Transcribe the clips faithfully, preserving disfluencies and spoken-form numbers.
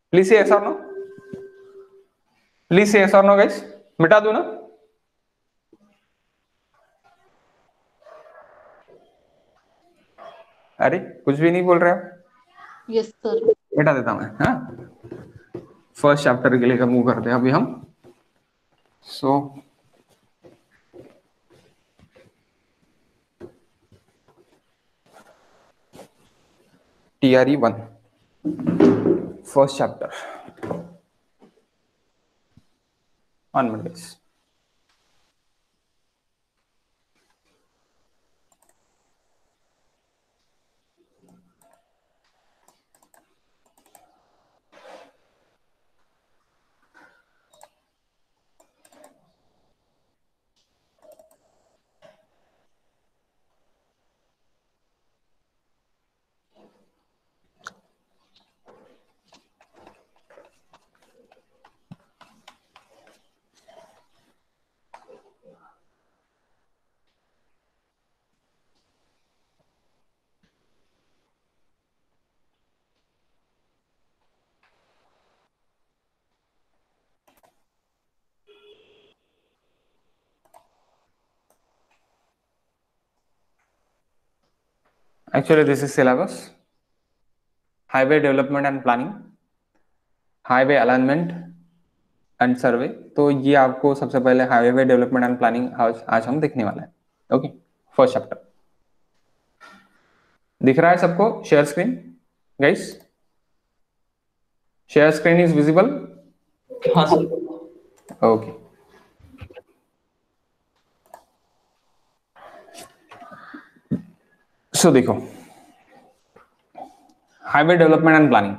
Please say yes और no, please say yes और no guys, मिटा दो ना। अरे कुछ भी नहीं बोल रहे आप। Yes sir. मिटा देता मैं। हाँ, फर्स्ट चैप्टर के लिए मूव करते हैं अभी हम। So TRE one first chapter, one minute. Actually, this is syllabus: highway development and planning, highway alignment and survey. तो ये आपको सबसे पहले हाईवे डेवलपमेंट एंड प्लानिंग आज, आज हम देखने वाले हैं। ओके, फर्स्ट चैप्टर दिख रहा है सबको? Share screen guys, share screen is visible? हाँ सर। ओके, सो देखो, highway development and planning.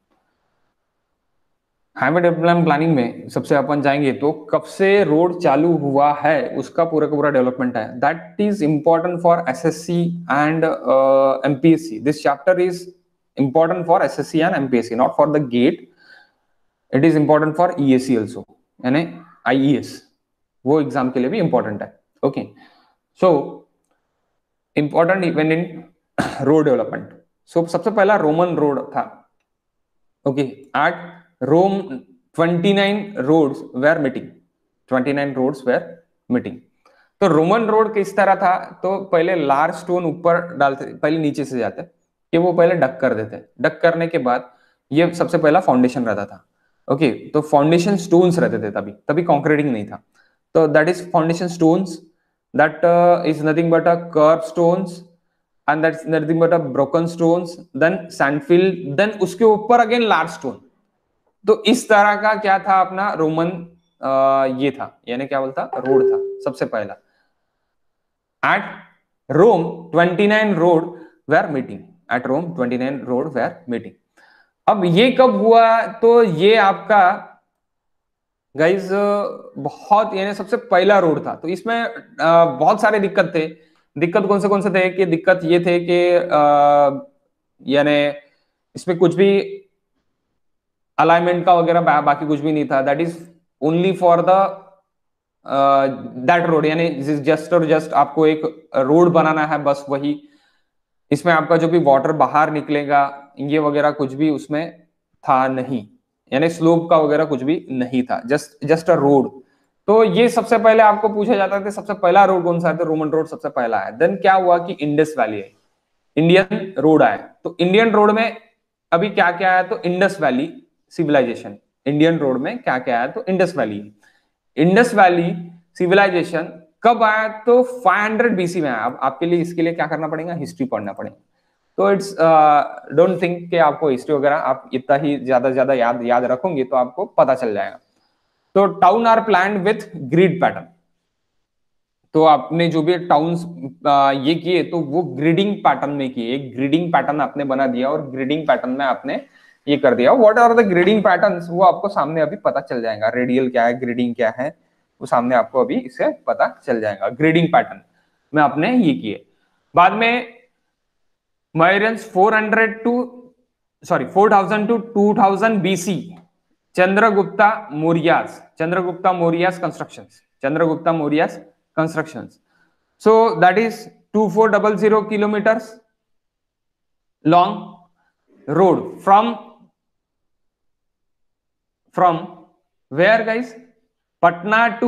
Highway development planning में सबसे अपन जाएंगे तो कब से रोड चालू हुआ है उसका पूरा का पूरा डेवलपमेंट है। That is important for SSC and MPSC. This chapter is important for SSC and MPSC, not for the GATE. It is important for ESC also, यानी आईईएस, वो एग्जाम के लिए भी इंपॉर्टेंट है। Okay, so important event in road development. So सबसे पहला Roman road था। Okay, at Rome उनतीस रोड्स वेर मीटिंग, उनतीस रोड्स वेर मीटिंग। तो रोमन रोड किस तरह था? तो पहले लार्ज स्टोन ऊपर डालते, पहले नीचे से जाते कि वो पहले डक कर देते। डक करने के बाद ये सबसे पहला फाउंडेशन रहता था। ओके, तो फाउंडेशन स्टोन्स रहते थे तभी, तभी कॉन्क्रीटिंग नहीं था। तो that is foundation stones, that is nothing but a curve stones and that's nothing but a broken stones, then sandfill, then उसके ऊपर अगेन लार्ज स्टोन। तो इस तरह का क्या था अपना रोमन आ, ये था, यानी क्या बोलता, रोड था सबसे पहला। एट रोम उनतीस road were meeting, at Rome उनतीस रोड वेर मीटिंग। अब ये कब हुआ? तो ये आपका गाइज बहुत, यानी सबसे पहला रोड था। तो इसमें आ, बहुत सारे दिक्कत थे। दिक्कत कौन से कौन से थे? कि दिक्कत ये थे कि यानी इसमें कुछ भी अलाइनमेंट का वगैरह बा, बाकी कुछ भी नहीं था। That is only for the that road, यानी जस्ट और जस्ट आपको एक रोड बनाना है, बस वही। इसमें आपका जो भी वाटर बाहर निकलेगा ये वगैरह कुछ भी उसमें था नहीं, यानी स्लोप का वगैरह कुछ भी नहीं था, जस्ट जस्ट अ रोड। तो ये सबसे पहले आपको पूछा जाता था सबसे पहला रोड कौन सा है? तो रोमन रोड सबसे पहला है। देन क्या हुआ कि इंडस वैली है, इंडियन रोड आया। तो इंडियन रोड में अभी क्या क्या आया? तो Indus valley civilization. Indian road में क्या क्या आया? तो Indus valley. Indus valley civilization कब आया? तो पाँच सौ बीसी में आया। अब आपके लिए इसके लिए क्या करना पड़ेगा? हिस्ट्री पढ़ना पड़ेगा। तो इट्स डोंट थिंक कि आपको हिस्ट्री वगैरह आप इतना ही ज्यादा ज्यादा याद याद रखोगे तो आपको पता चल जाएगा। तो town are planned with grid pattern. तो आपने जो भी टाउन्स ये किए तो वो ग्रिडिंग पैटर्न में किए। एक ग्रिडिंग पैटर्न आपने बना दिया और ग्रिडिंग पैटर्न में आपने ये कर दिया। What are the gridding patterns? वो आपको सामने अभी पता चल जाएगा। रेडियल क्या है, ग्रिडिंग क्या है, वो सामने आपको अभी इससे पता चल जाएगा। ग्रिडिंग पैटर्न में आपने ये किए। बाद में Mauryan's four hundred to sorry four thousand to two thousand B C, Chandragupta Maurya's Chandragupta Maurya's constructions, Chandragupta Maurya's constructions. So that is two four double zero kilometers long road from from where guys, Patna to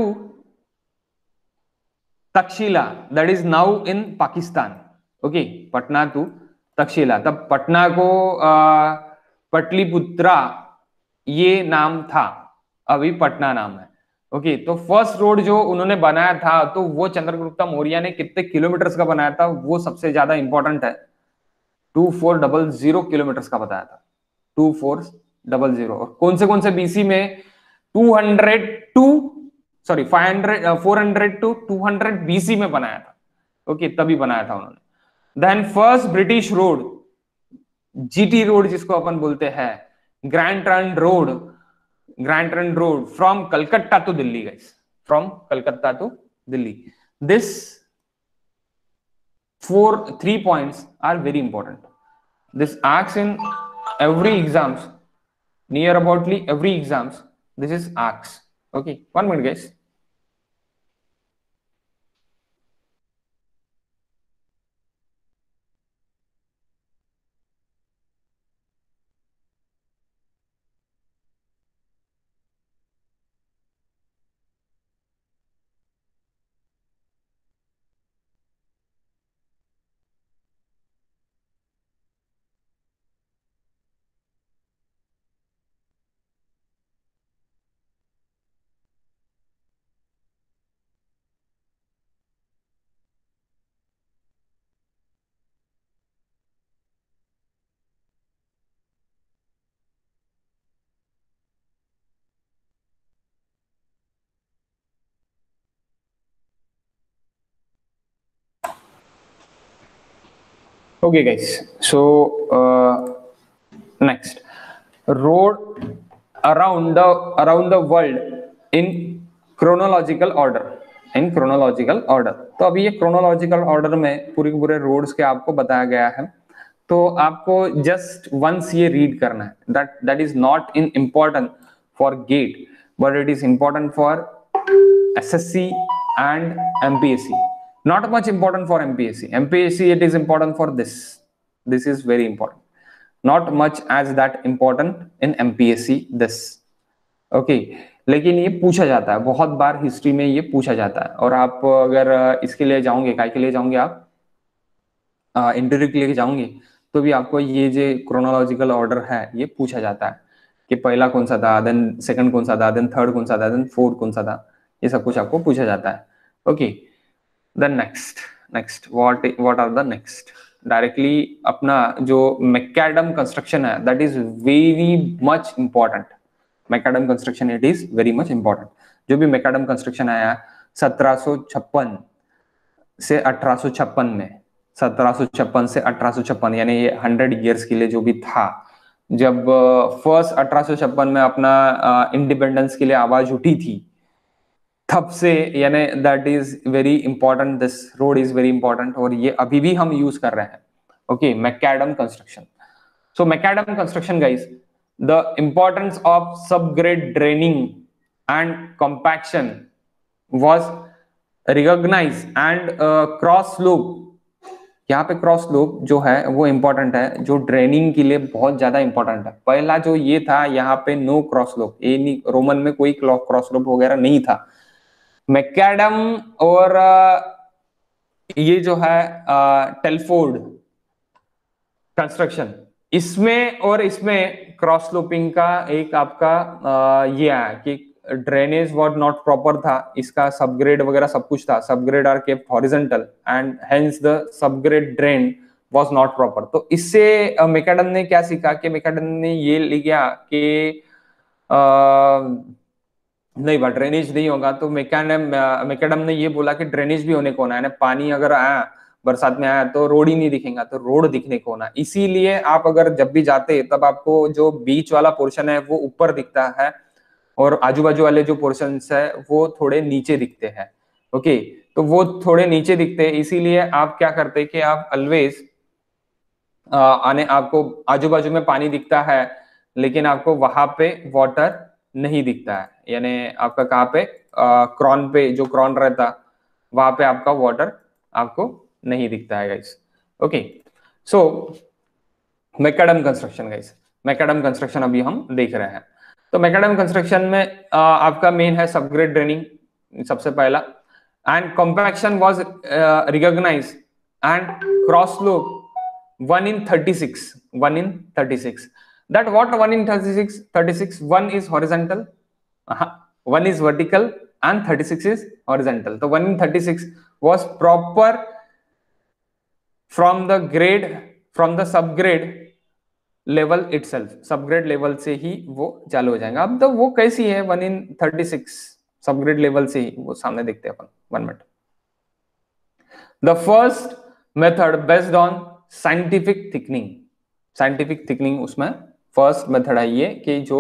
Takshashila, that is now in Pakistan. Okay, Patna to Takshashila, तब पटना को आ, पटलिपुत्रा ये नाम था, अभी पटना नाम है। Okay, तो first road जो उन्होंने बनाया था, तो वो चंद्रगुप्ता मौर्य ने कितने किलोमीटर्स का बनाया था, वो सबसे ज्यादा इंपॉर्टेंट है। Two four double zero kilometers का बताया था, टू फोर डबल जीरो। और कौन से कौन से बीसी में, two hundred two sorry five hundred four hundred two two hundred BC में बनाया था। ओके, तभी बनाया था उन्होंने। Then first British road, GT road जिसको अपन बोलते हैं, grand trunk road, grand trunk road from Calcutta to Delhi guys, from Calcutta to Delhi. This four three points are very important. This asks in every exams, near aboutly every exams, this is asks. Okay, one minute guys. Okay guys, so uh, next, road around the around the world in chronological order, in chronological order। तो अभी ये chronological order में पूरे पूरे roads के आपको बताया गया है, तो आपको जस्ट वंस ये रीड करना है। That that is not in important for GATE, but it is important for SSC and M P S C. Not much important for M P S C. M P S C it is important for this. This is very important. Not much as that important in M P S C this. Okay. लेकिन ये पूछा जाता है बहुत बार, history में ये पूछा जाता है। और आप अगर इसके लिए जाओगे, काय के लिए जाओगे आप, इंटरव्यू के लिए जाओगे, तो भी आपको ये जो क्रोनोलॉजिकल ऑर्डर है ये पूछा जाता है कि पहला कौन सा था, देन सेकंड कौन सा था, देन थर्ड कौन सा था, देन फोर्थ कौन सा था, ये सब कुछ आपको पूछा जाता है। Okay, then next next what what are the next, directly अपना जो मैकडम कंस्ट्रक्शन है, that is very much important. Macadam construction it is very much important. जो भी मैकडम कंस्ट्रक्शन आया सत्रह सौ छप्पन से अठारह सौ छप्पन में, सत्रह सौ छप्पन से अठारह सौ छप्पन, यानी ये हंड्रेड ईयर्स के लिए जो भी था, जब फर्स्ट अठारह सौ छप्पन में अपना इंडिपेंडेंस के लिए आवाज उठी थी, तब से यानी that is very important, this road is very important, और ये अभी भी हम यूज कर रहे हैं। Okay, macadam construction. So macadam construction guys, the importance of subgrade draining and compaction was recognized and cross slope, यहाँ पे क्रॉस स्लोप जो है वो इंपॉर्टेंट है, जो ड्रेनिंग के लिए बहुत ज्यादा इंपॉर्टेंट है। पहला जो ये था, यहाँ पे नो क्रॉस स्लोप, ये नहीं, रोमन में कोई क्रॉस स्लोप वगैरह नहीं था। मैकडम और ये जो है टेलफोर्ड कंस्ट्रक्शन, इसमें और इसमें क्रॉस स्लोपिंग का एक आपका आ, ये है कि ड्रेनेज वॉज नॉट प्रॉपर था, इसका सबग्रेड वगैरह सब कुछ था, subgrade are kept horizontal and hence the subgrade drain was not proper. तो इससे मैकडम ने क्या सीखा कि मैकडम ने ये लिखा कि नहीं बा ड्रेनेज नहीं होगा, तो मैकडम मैकडम ने ये बोला कि ड्रेनेज भी होने को होना है, पानी अगर आया बरसात में आया तो रोड ही नहीं दिखेगा, तो रोड दिखने को होना। इसीलिए आप अगर जब भी जाते तब आपको जो बीच वाला पोर्शन है वो ऊपर दिखता है, और आजू बाजू वाले जो पोर्शन है वो थोड़े नीचे दिखते हैं। ओके, तो वो थोड़े नीचे दिखते हैं, इसीलिए आप क्या करते कि आप ऑलवेज आने आपको आजू बाजू में पानी दिखता है, लेकिन आपको वहां पे वाटर नहीं दिखता है, यानी आपका कहाँ पे क्रॉन पे, जो क्रॉन रहता वहां पे आपका वाटर आपको नहीं दिखता है guys. Okay, so macadam construction guys, macadam construction अभी हम देख रहे हैं। तो मैकेडम कंस्ट्रक्शन में आ, आपका मेन है सबग्रेड ड्रेनिंग सबसे पहला, and compaction was recognized and cross slope one in thirty-six, one in thirty-six. That what one in thirty-six, thirty-six, one is horizontal, uh, one is vertical, and thirty-six is horizontal. So one in thirty-six was proper from the grade, from the subgrade level itself. Subgrade level से ही वो चालू हो जाएगा. अब तो वो कैसी है one in thirty-six subgrade level से ही वो सामने देखते हैं अपन. One minute. The first method based on scientific thickening, scientific thickening उसमें फर्स्ट मेथड है ये कि जो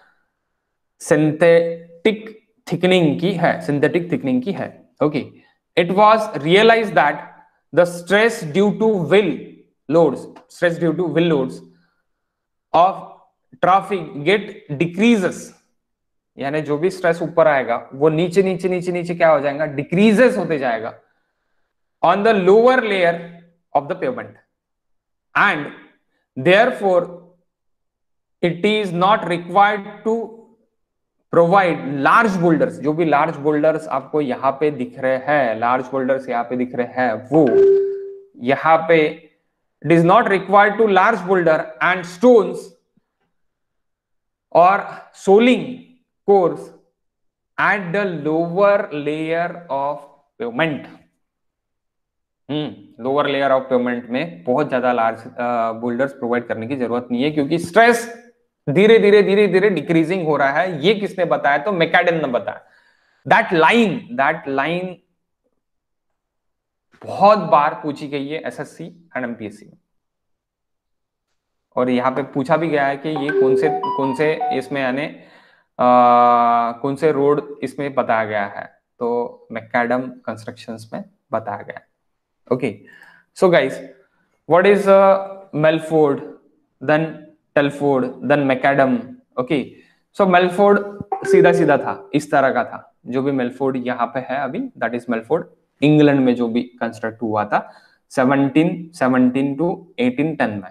सिंथेटिक थिकनिंग की है, सिंथेटिक थिकनिंग की है. Okay, it was realized that the stress due to wheel loads, stress due to wheel loads of traffic get decreases, यानी जो भी स्ट्रेस ऊपर आएगा वो नीचे नीचे नीचे नीचे क्या हो जाएगा, डिक्रीजेस होते जाएगा on the lower layer of the pavement. And therefore it is not required to provide large boulders. जो भी large boulders आपको यहाँ पे दिख रहे हैं, large boulders यहाँ पे दिख रहे हैं, वो यहाँ पे it is not required to large boulder and stones or soiling cores at the lower layer of pavement. Hmm lower layer of pavement में बहुत ज्यादा लार्ज बोल्डर्स प्रोवाइड करने की जरूरत नहीं है, क्योंकि स्ट्रेस धीरे धीरे धीरे धीरे डिक्रीजिंग हो रहा है. ये किसने बताया? तो मैकेडम ने बताया. दैट लाइन दैट लाइन बहुत बार पूछी गई है एसएससी एंड एमपीएससी में, और यहाँ पे पूछा भी गया है कि ये कौन से कौन से इसमें यानी कौन से रोड इसमें बताया गया है. तो मैकेडम कंस्ट्रक्शंस में बताया गया है. Okay, so guys, what is uh, Melford, then Telford, then Macadam? Okay, so Melford सीधा सीधा था, इस तरह का था. जो भी Melford यहाँ पे है अभी, that is Melford, इंग्लैंड में जो भी कंस्ट्रक्ट हुआ था seventeen seventeen to eighteen ten में.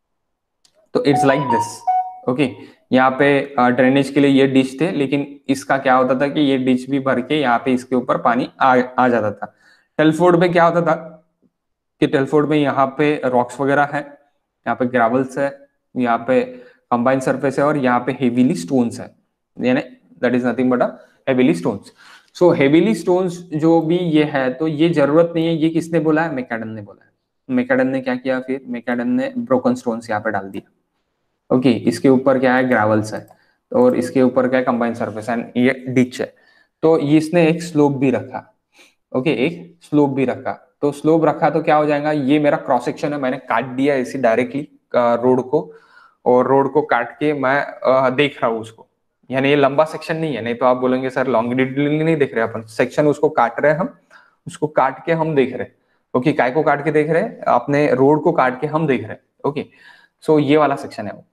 तो इट्स लाइक दिस. ओके, यहाँ पे ड्रेनेज के लिए ये डिश थे, लेकिन इसका क्या होता था कि ये डिश भी भर के यहाँ पे इसके ऊपर पानी आ, आ जाता था. टेलफोर्ड पे क्या होता था कि टेलफोर्ड में यहाँ पे रॉक्स वगैरह है, यहाँ पे ग्रेवल्स है, यहाँ पे कंबाइंड सरफेस है, और यहाँ पे हेवीली स्टोन्स है, यानी that is nothing but a heavily stones. So heavily stones जो भी ये है, तो ये जरूरत नहीं है. ये किसने बोला है? मैकेडम ने बोला है. मैकेडम ने क्या किया फिर? मैकेडम ने ब्रोकन स्टोन्स यहाँ पे डाल दिया. ओके okay, इसके ऊपर क्या है? ग्रेवल्स है, और इसके ऊपर क्या है? कंबाइंड सरफेस एंड ये डिच है. तो इसने एक स्लोप भी रखा. ओके okay, एक स्लोप भी रखा. तो स्लोप रखा तो क्या हो जाएगा? ये मेरा क्रॉस सेक्शन है, मैंने काट दिया इसी डायरेक्टली रोड को, और रोड को काट के मैं आ, देख रहा हूँ उसको. यानी ये लंबा सेक्शन नहीं है. नहीं तो आप बोलेंगे सर लॉन्गिट्यूडनली नहीं देख रहे अपन, सेक्शन उसको काट रहे हैं हम, उसको काट के हम देख रहे हैं. ओके, काय को काट के देख रहे हैं? अपने रोड को काट के हम देख रहे हैं. ओके, सो ये वाला सेक्शन है वो,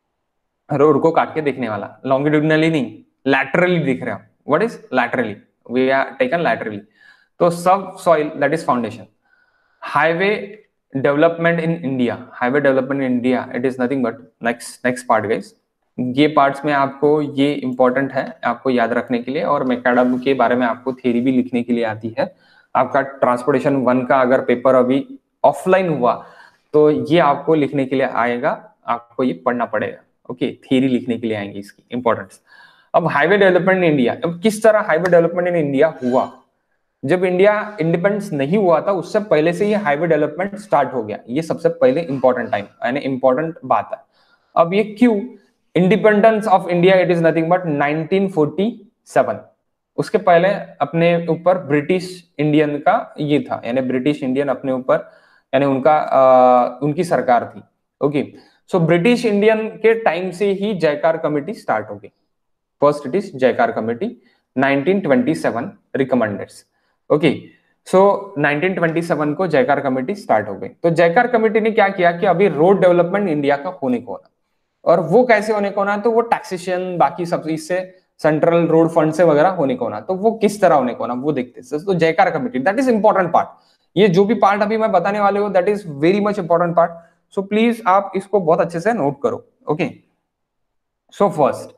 रोड को काट के देखने वाला. लॉन्गिट्यूडनली नहीं, लैटरली दिख रहे हैं. What is laterally? We are taken laterally. तो subsoil that is foundation. Highway development in India, highway development in India, it is nothing but next next part guys. ये पार्ट्स में आपको ये important है आपको याद रखने के लिए, और मैकेडम के बारे में आपको थ्योरी भी लिखने के लिए आती है. आपका ट्रांसपोर्टेशन वन का अगर पेपर अभी ऑफलाइन हुआ तो ये आपको लिखने के लिए आएगा, आपको ये पढ़ना पड़ेगा. ओके, थ्योरी लिखने के लिए आएंगी इसकी इंपॉर्टेंस. अब हाईवे डेवलपमेंट इन इंडिया, अब किस तरह हाईवे डेवलपमेंट इन इंडिया हुआ? जब इंडिया इंडिपेंडेंस नहीं हुआ था उससे पहले से ये हाईवे डेवलपमेंट स्टार्ट हो गया. ये सबसे पहले इंपॉर्टेंट टाइम यानी इंपॉर्टेंट बात है. अब ये क्यों? Independence of India it is nothing but nineteen forty seven. उसके पहले अपने ऊपर ब्रिटिश इंडियन का ये था, यानी ब्रिटिश इंडियन अपने ऊपर, यानी उनका आ, उनकी सरकार थी. ओके, सो ब्रिटिश इंडियन के टाइम से ही जयकार कमेटी स्टार्ट हो गई. First it is Jayakar committee, nineteen twenty seven recommendeds. Okay, so nineteen twenty seven को जयकार कमेटी स्टार्ट हो गई. तो जयकार कमेटी ने क्या किया कि अभी रोड डेवलपमेंट इंडिया का होने को होना, और वो कैसे होने को होना? तो वो टैक्सेशन बाकी सब इससे सेंट्रल रोड फंड से वगैरह होने को होना. तो वो किस तरह होने को होना वो देखते हैं. तो Jayakar committee that is important part. ये जो भी पार्ट अभी मैं बताने वाले हूँ that is very much important part. So please आप इसको बहुत अच्छे से नोट करो. ओके, सो फर्स्ट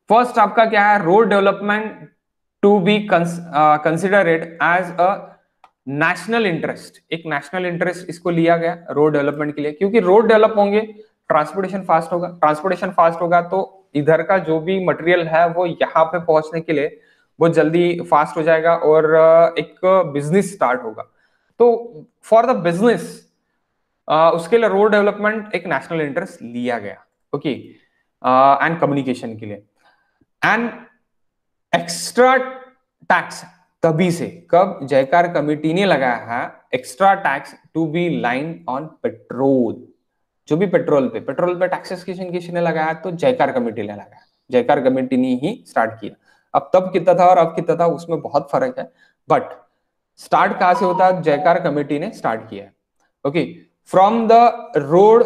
फर्स्ट आपका क्या है, road development to be consider it as a national interest, एक नेशनल इंटरेस्ट इसको लिया गया रोड डेवलपमेंट के लिए, क्योंकि रोड डेवलप होंगे ट्रांसपोर्टेशन फास्ट होगा, ट्रांसपोर्टेशन फास्ट होगा तो इधर का जो भी मटेरियल है वो यहाँ पे पहुंचने के लिए बहुत जल्दी फास्ट हो जाएगा और एक बिजनेस स्टार्ट होगा। तो फॉर द बिजनेस उसके लिए रोड डेवलपमेंट एक नेशनल इंटरेस्ट लिया गया, ओके, एंड कम्युनिकेशन के लिए। एंड एक्स्ट्रा टैक्स तभी से, कब जयकार कमेटी ने लगाया है extra tax to be line on petrol, जो भी पेट्रोल पे पेट्रोल पे टैक्सेशन किसने लगाया, तो जयकार कमेटी ने लगाया, जयकार कमेटी ने ही स्टार्ट किया। अब तब कितना था और अब कितना था उसमें बहुत फर्क है, बट स्टार्ट कहां से होता है, जयकार कमेटी ने स्टार्ट किया है, okay. From the road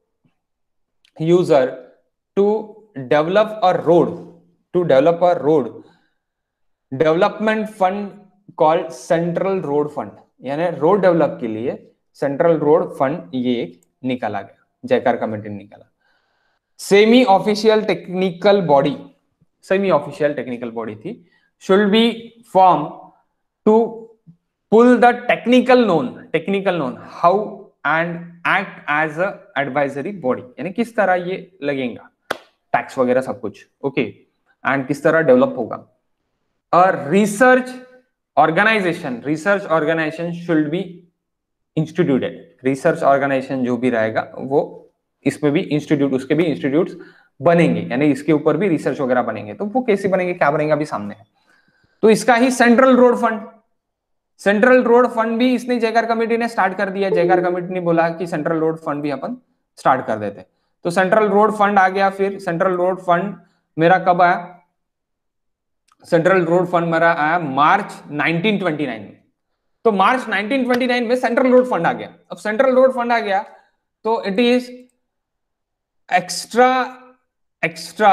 user to develop a road, to develop a road development fund called central road fund, यानी रोड डेवलप के लिए सेंट्रल रोड फंड ये एक निकाला गया, जयकार कमेटी ने निकाला। Semi official technical body, semi official technical body थी, should be form to pull the technical known, technical known how and act as a advisory body, यानी किस तरह ये लगेगा टैक्स वगैरह सब कुछ, ओके, एंड किस तरह डेवलप होगा। A research organization, research organization should be instituted, research organization जो भी रहेगा वो इसमें भी इंस्टीट्यूट, उसके भी इंस्टीट्यूट्स बनेंगे, यानी इसके ऊपर भी रिसर्च वगैरह बनेंगे। तो वो कैसे बनेंगे, क्या बनेगा अभी सामने है। तो इसका ही central road fund, central road fund भी इसने जयकार कमेटी ने स्टार्ट कर दिया, जयकार कमेटी ने बोला कि सेंट्रल रोड फंड भी अपन स्टार्ट कर देते। तो सेंट्रल रोड फंड आ गया। फिर सेंट्रल रोड फंड मेरा कब आया, सेंट्रल रोड फंड मेरा आया मार्च नाइनटीन ट्वेंटी नाइन में। तो मार्च नाइनटीन ट्वेंटी नाइन में सेंट्रल रोड फंड आ गया। अब सेंट्रल रोड फंड आ गया तो it is extra extra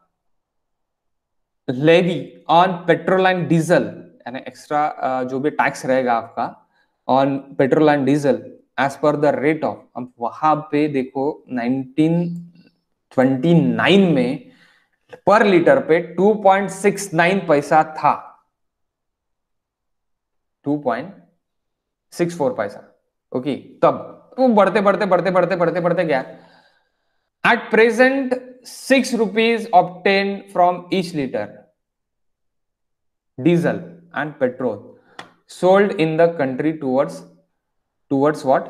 levy on petrol and diesel, यानी एक्स्ट्रा जो भी टैक्स रहेगा आपका on petrol and diesel as per the rate of. अब वहां पे देखो नाइनटीन ट्वेंटी नाइन में पर लीटर पे टू पॉइंट सिक्स नाइन पैसा था, टू पॉइंट सिक्स फोर पैसा, ओके। तब वो बढ़ते बढ़ते बढ़ते बढ़ते बढ़ते बढ़ते गया। At present six rupees obtain from each litre diesel and petrol sold in the country towards towards what,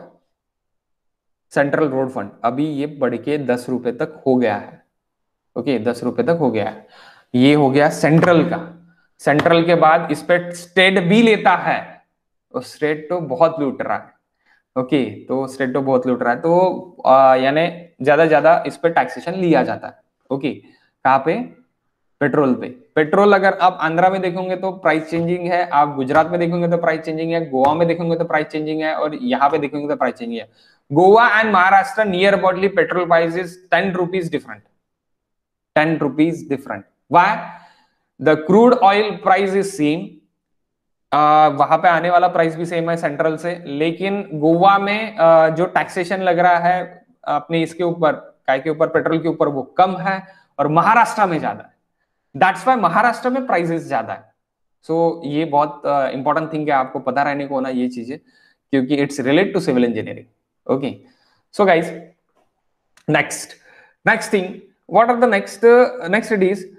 central road fund. अभी ये बढ़ के दस रुपए तक हो गया है, ओके okay, दस रुपए तक हो गया है। ये हो गया सेंट्रल का। सेंट्रल के बाद इस पे स्टेट भी लेता है, और स्टेट तो बहुत लूट रहा है, ओके okay, तो स्टेट तो बहुत लूट रहा है। तो यानी ज्यादा ज्यादा इस पे टैक्सेशन लिया जाता है, ओके okay, कहाँ पे, पेट्रोल पे। पेट्रोल अगर आप आंध्रा में देखोगे तो प्राइस चेंजिंग है, आप गुजरात में देखोगे तो प्राइस चेंजिंग है, गोवा में देखोगे तो प्राइस चेंजिंग है, और यहाँ पे देखोगे तो प्राइस चेंजिंग है। Goa and Maharashtra near aboutly petrol price is ten rupees different, ten rupees different. Why? The crude oil price is same. uh, वहां पे आने वाला प्राइस भी सेम है सेंट्रल से, लेकिन गोवा में uh, जो टैक्सेशन लग रहा है अपने इसके ऊपर, काय के ऊपर, पेट्रोल के ऊपर, वो कम है, और महाराष्ट्र में ज्यादा है। दैट्स वाई महाराष्ट्र में प्राइसेस ज्यादा है। सो so, ये बहुत इंपॉर्टेंट uh, थिंग है, आपको पता रहने को ना ये चीजें, क्योंकि it's related to civil engineering, okay. So guys, next next thing, what are the next next it is,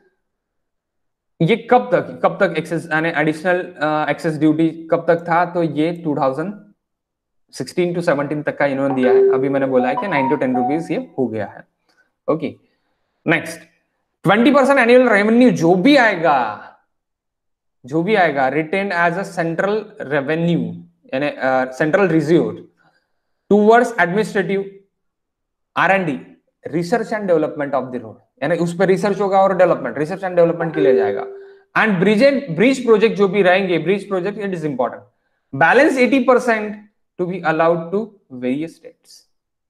ये कब तक कब तक एक्सेस यानी एडिशनल एक्सेस ड्यूटी कब तक था, तो ये two thousand sixteen to seventeen तक का इन्होंने दिया है। अभी मैंने बोला है कि नाइन टू टेन रुपीज ये हो गया है, okay. Next, twenty percent annual revenue जो भी आएगा, जो भी आएगा retain as a central revenue, यानी central reserve towards administrative R and D, research and development of the road, यानी उस पर रिसर्च होगा और डेवलपमेंट, रिसर्च एंड डेवलपमेंट के लिए जाएगा। And bridge and bridge project जो भी रहेंगे, bridge project it is important, balance eighty percent to be allowed to various states,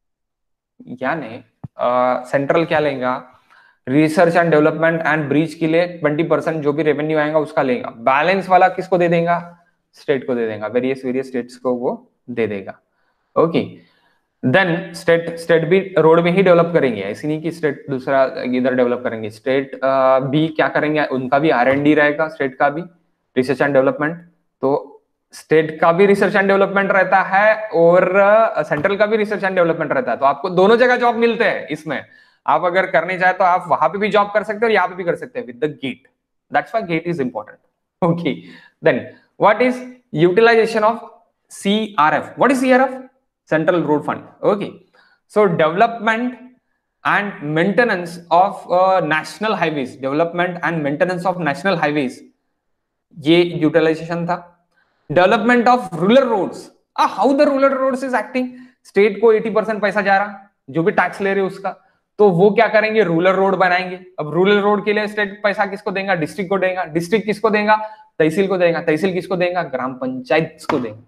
यानी सेंट्रल क्या लेगा, research and development and bridge के लिए ट्वेंटी परसेंट जो भी रेवेन्यू आएगा उसका लेगा, बैलेंस वाला किसको दे देगा, स्टेट को दे देगा, वेरियस वेरियस स्टेट्स को वो दे देगा, ओके। देन स्टेट स्टेट भी रोड में ही डेवलप करेंगे, ऐसी नहीं कि स्टेट दूसरा इधर डेवलप करेंगे। स्टेट भी क्या करेंगे, उनका भी आर एंड डी रहेगा, स्टेट का भी रिसर्च एंड डेवलपमेंट। तो स्टेट का भी रिसर्च एंड डेवलपमेंट रहता है और सेंट्रल का भी रिसर्च एंड डेवलपमेंट रहता है, तो आपको दोनों जगह जॉब मिलते हैं। इसमें आप अगर करने चाहे तो आप वहां पे भी जॉब कर सकते हैं और यहाँ पे भी कर सकते हैं with the GATE. That's why GATE is important. Okay, then what is utilization of C R F? What is C R F? Central Road Fund. Okay, so development and maintenance of uh, national highways, development and maintenance of national highways, ये utilization था। Development of rural roads, ah, how the rural roads is acting? State को eighty percent पैसा जा रहा, जो भी tax ले रहे उसका, तो वो क्या करेंगे, रूरल रोड बनाएंगे। अब रूरल रोड के लिए स्टेट पैसा किसको देगा? डिस्ट्रिक्ट को देगा। डिस्ट्रिक्ट किसको देगा? तहसील को देगा। तहसील किसको देगा? ग्राम पंचायत को देगा।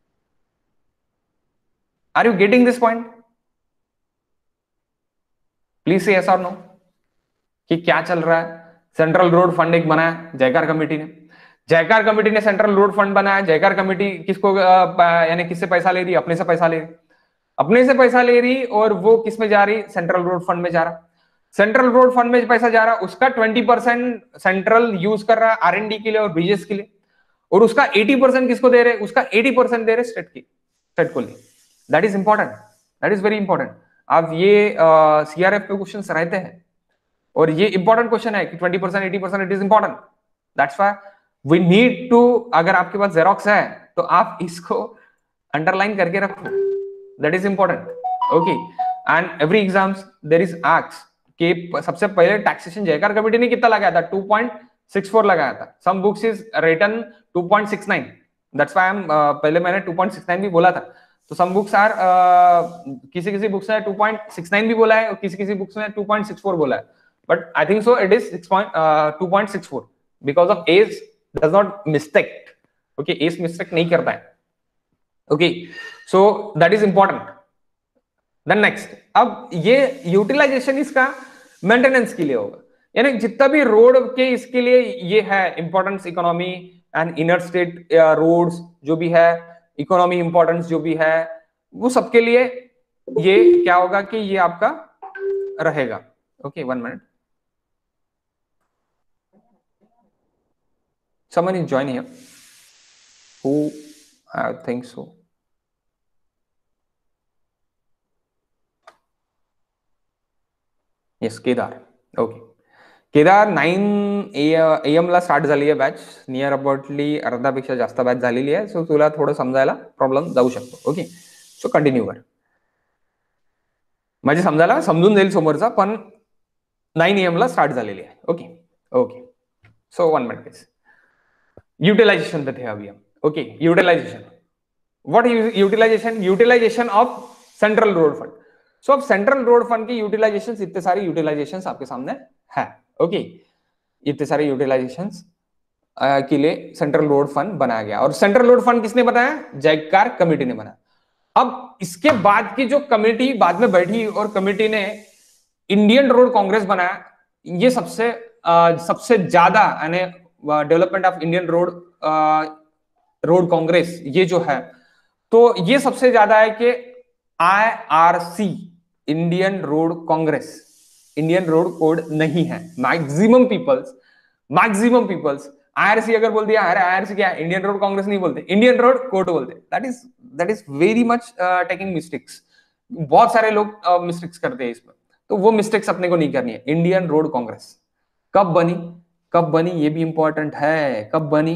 Are you getting this point? Please say yes or no कि क्या चल रहा है। सेंट्रल रोड फंड एक बनाया जयकार कमेटी ने। जयकार कमेटी ने सेंट्रल रोड फंड बनाया। जयकार कमेटी किसको यानी किससे पैसा ले रही? अपने से पैसा ले रही, अपने से पैसा ले रही और वो किस में जा रही? सेंट्रल रोड फंड में जा रहा। सेंट्रल रोड फंड में पैसा जा रहा, उसका ट्वेंटी परसेंट सेंट्रल यूज कर रहा है आर एंड डी के लिए और ब्रिजेस के लिए, और उसका एटी परसेंट किसको दे रहे? उसका एटी परसेंट दे रहे स्टेट की, स्टेट को लिए। That is important, that is very important. अब ये सीआरएफ पे क्वेश्चंस रहते हैं और ये इंपॉर्टेंट क्वेश्चन है कि twenty percent eighty percent it is important. That's why we need to, अगर आपके पास जेरोक्स है तो आप इसको अंडरलाइन करके रखो, that is important. Okay, and every exams there is asked कि सबसे पहले टैक्सेशन जयकार कमेटी ने कितना लगाया था? टू पॉइंट सिक्स फोर लगाया था। Some books is written two point six nine, that's why I am, पहले मैंने टू पॉइंट सिक्स नाइन भी बोला था, तो सम बुक्स आर, किसी किसी बुक्स में टू पॉइंट सिक्स नाइन भी बोला है और किसी किसी बुक्स में टू पॉइंट सिक्स फोर बोला है, but I think so it is two point six four because of age does not mistake. Okay, age mistake नहीं करता है। Okay, so that is important. Then next, अब ये utilisation इसका maintenance के लिए होगा, यानी जितना भी रोड के इसके लिए ये है importance, economy and inner state roads जो भी है, इकोनॉमी इंपॉर्टेंस जो भी है, वो सबके लिए ये क्या होगा कि ये आपका रहेगा। Okay, one minute, someone is joining here who I think so yes Kedar. Okay, Kedar nine M ला स्टार्ट झाली आहे बॅच, नियर अबाउटली अर्धापेक्षा जास्त बॅच झालेली आहे, सो तुला थोडं समजायला प्रॉब्लेम जाऊ शकतो। ओके, सो कंटिन्यू कर, म्हणजे समजायला समजून जाईल समोरचा, पण नाईन एम ला स्टार्ट झालेली आहे। Okay okay, so one minute, utilization पे थे अभी हम। Okay, utilization, what utilization? Utilization of central road fund. So अब सेंट्रल रोड फंड की यूटिलाइजेशन, इतने सारे यूटिलाइजेशन आपके सामने है। ओके, इतने सारे यूटिलाइजेशन के लिए सेंट्रल रोड फंड बनाया गया, और सेंट्रल रोड फंड किसने बनाया? जयकार कमेटी ने बनाया। अब इसके बाद की जो कमेटी बाद में बैठी और कमेटी ने इंडियन रोड कांग्रेस बनाया, ये सबसे आ, सबसे ज्यादा यानी development of Indian road road congress ये जो है, तो ये सबसे ज्यादा है कि IRC Indian road congress, Indian road code नहीं है। Maximum peoples maximum peoples IRC अगर बोल दिया, अरे आईआरसी क्या है, इंडियन रोड कांग्रेस नहीं बोलते, इंडियन रोड कोड बोलते। That is that is very much taking mistakes. बहुत सारे लोग मिस्टेक्स uh, करते हैं इसमें, तो वो मिस्टेक्स अपने को नहीं करनी है। इंडियन रोड कांग्रेस कब बनी, कब बनी ये भी इंपॉर्टेंट है। कब बनी?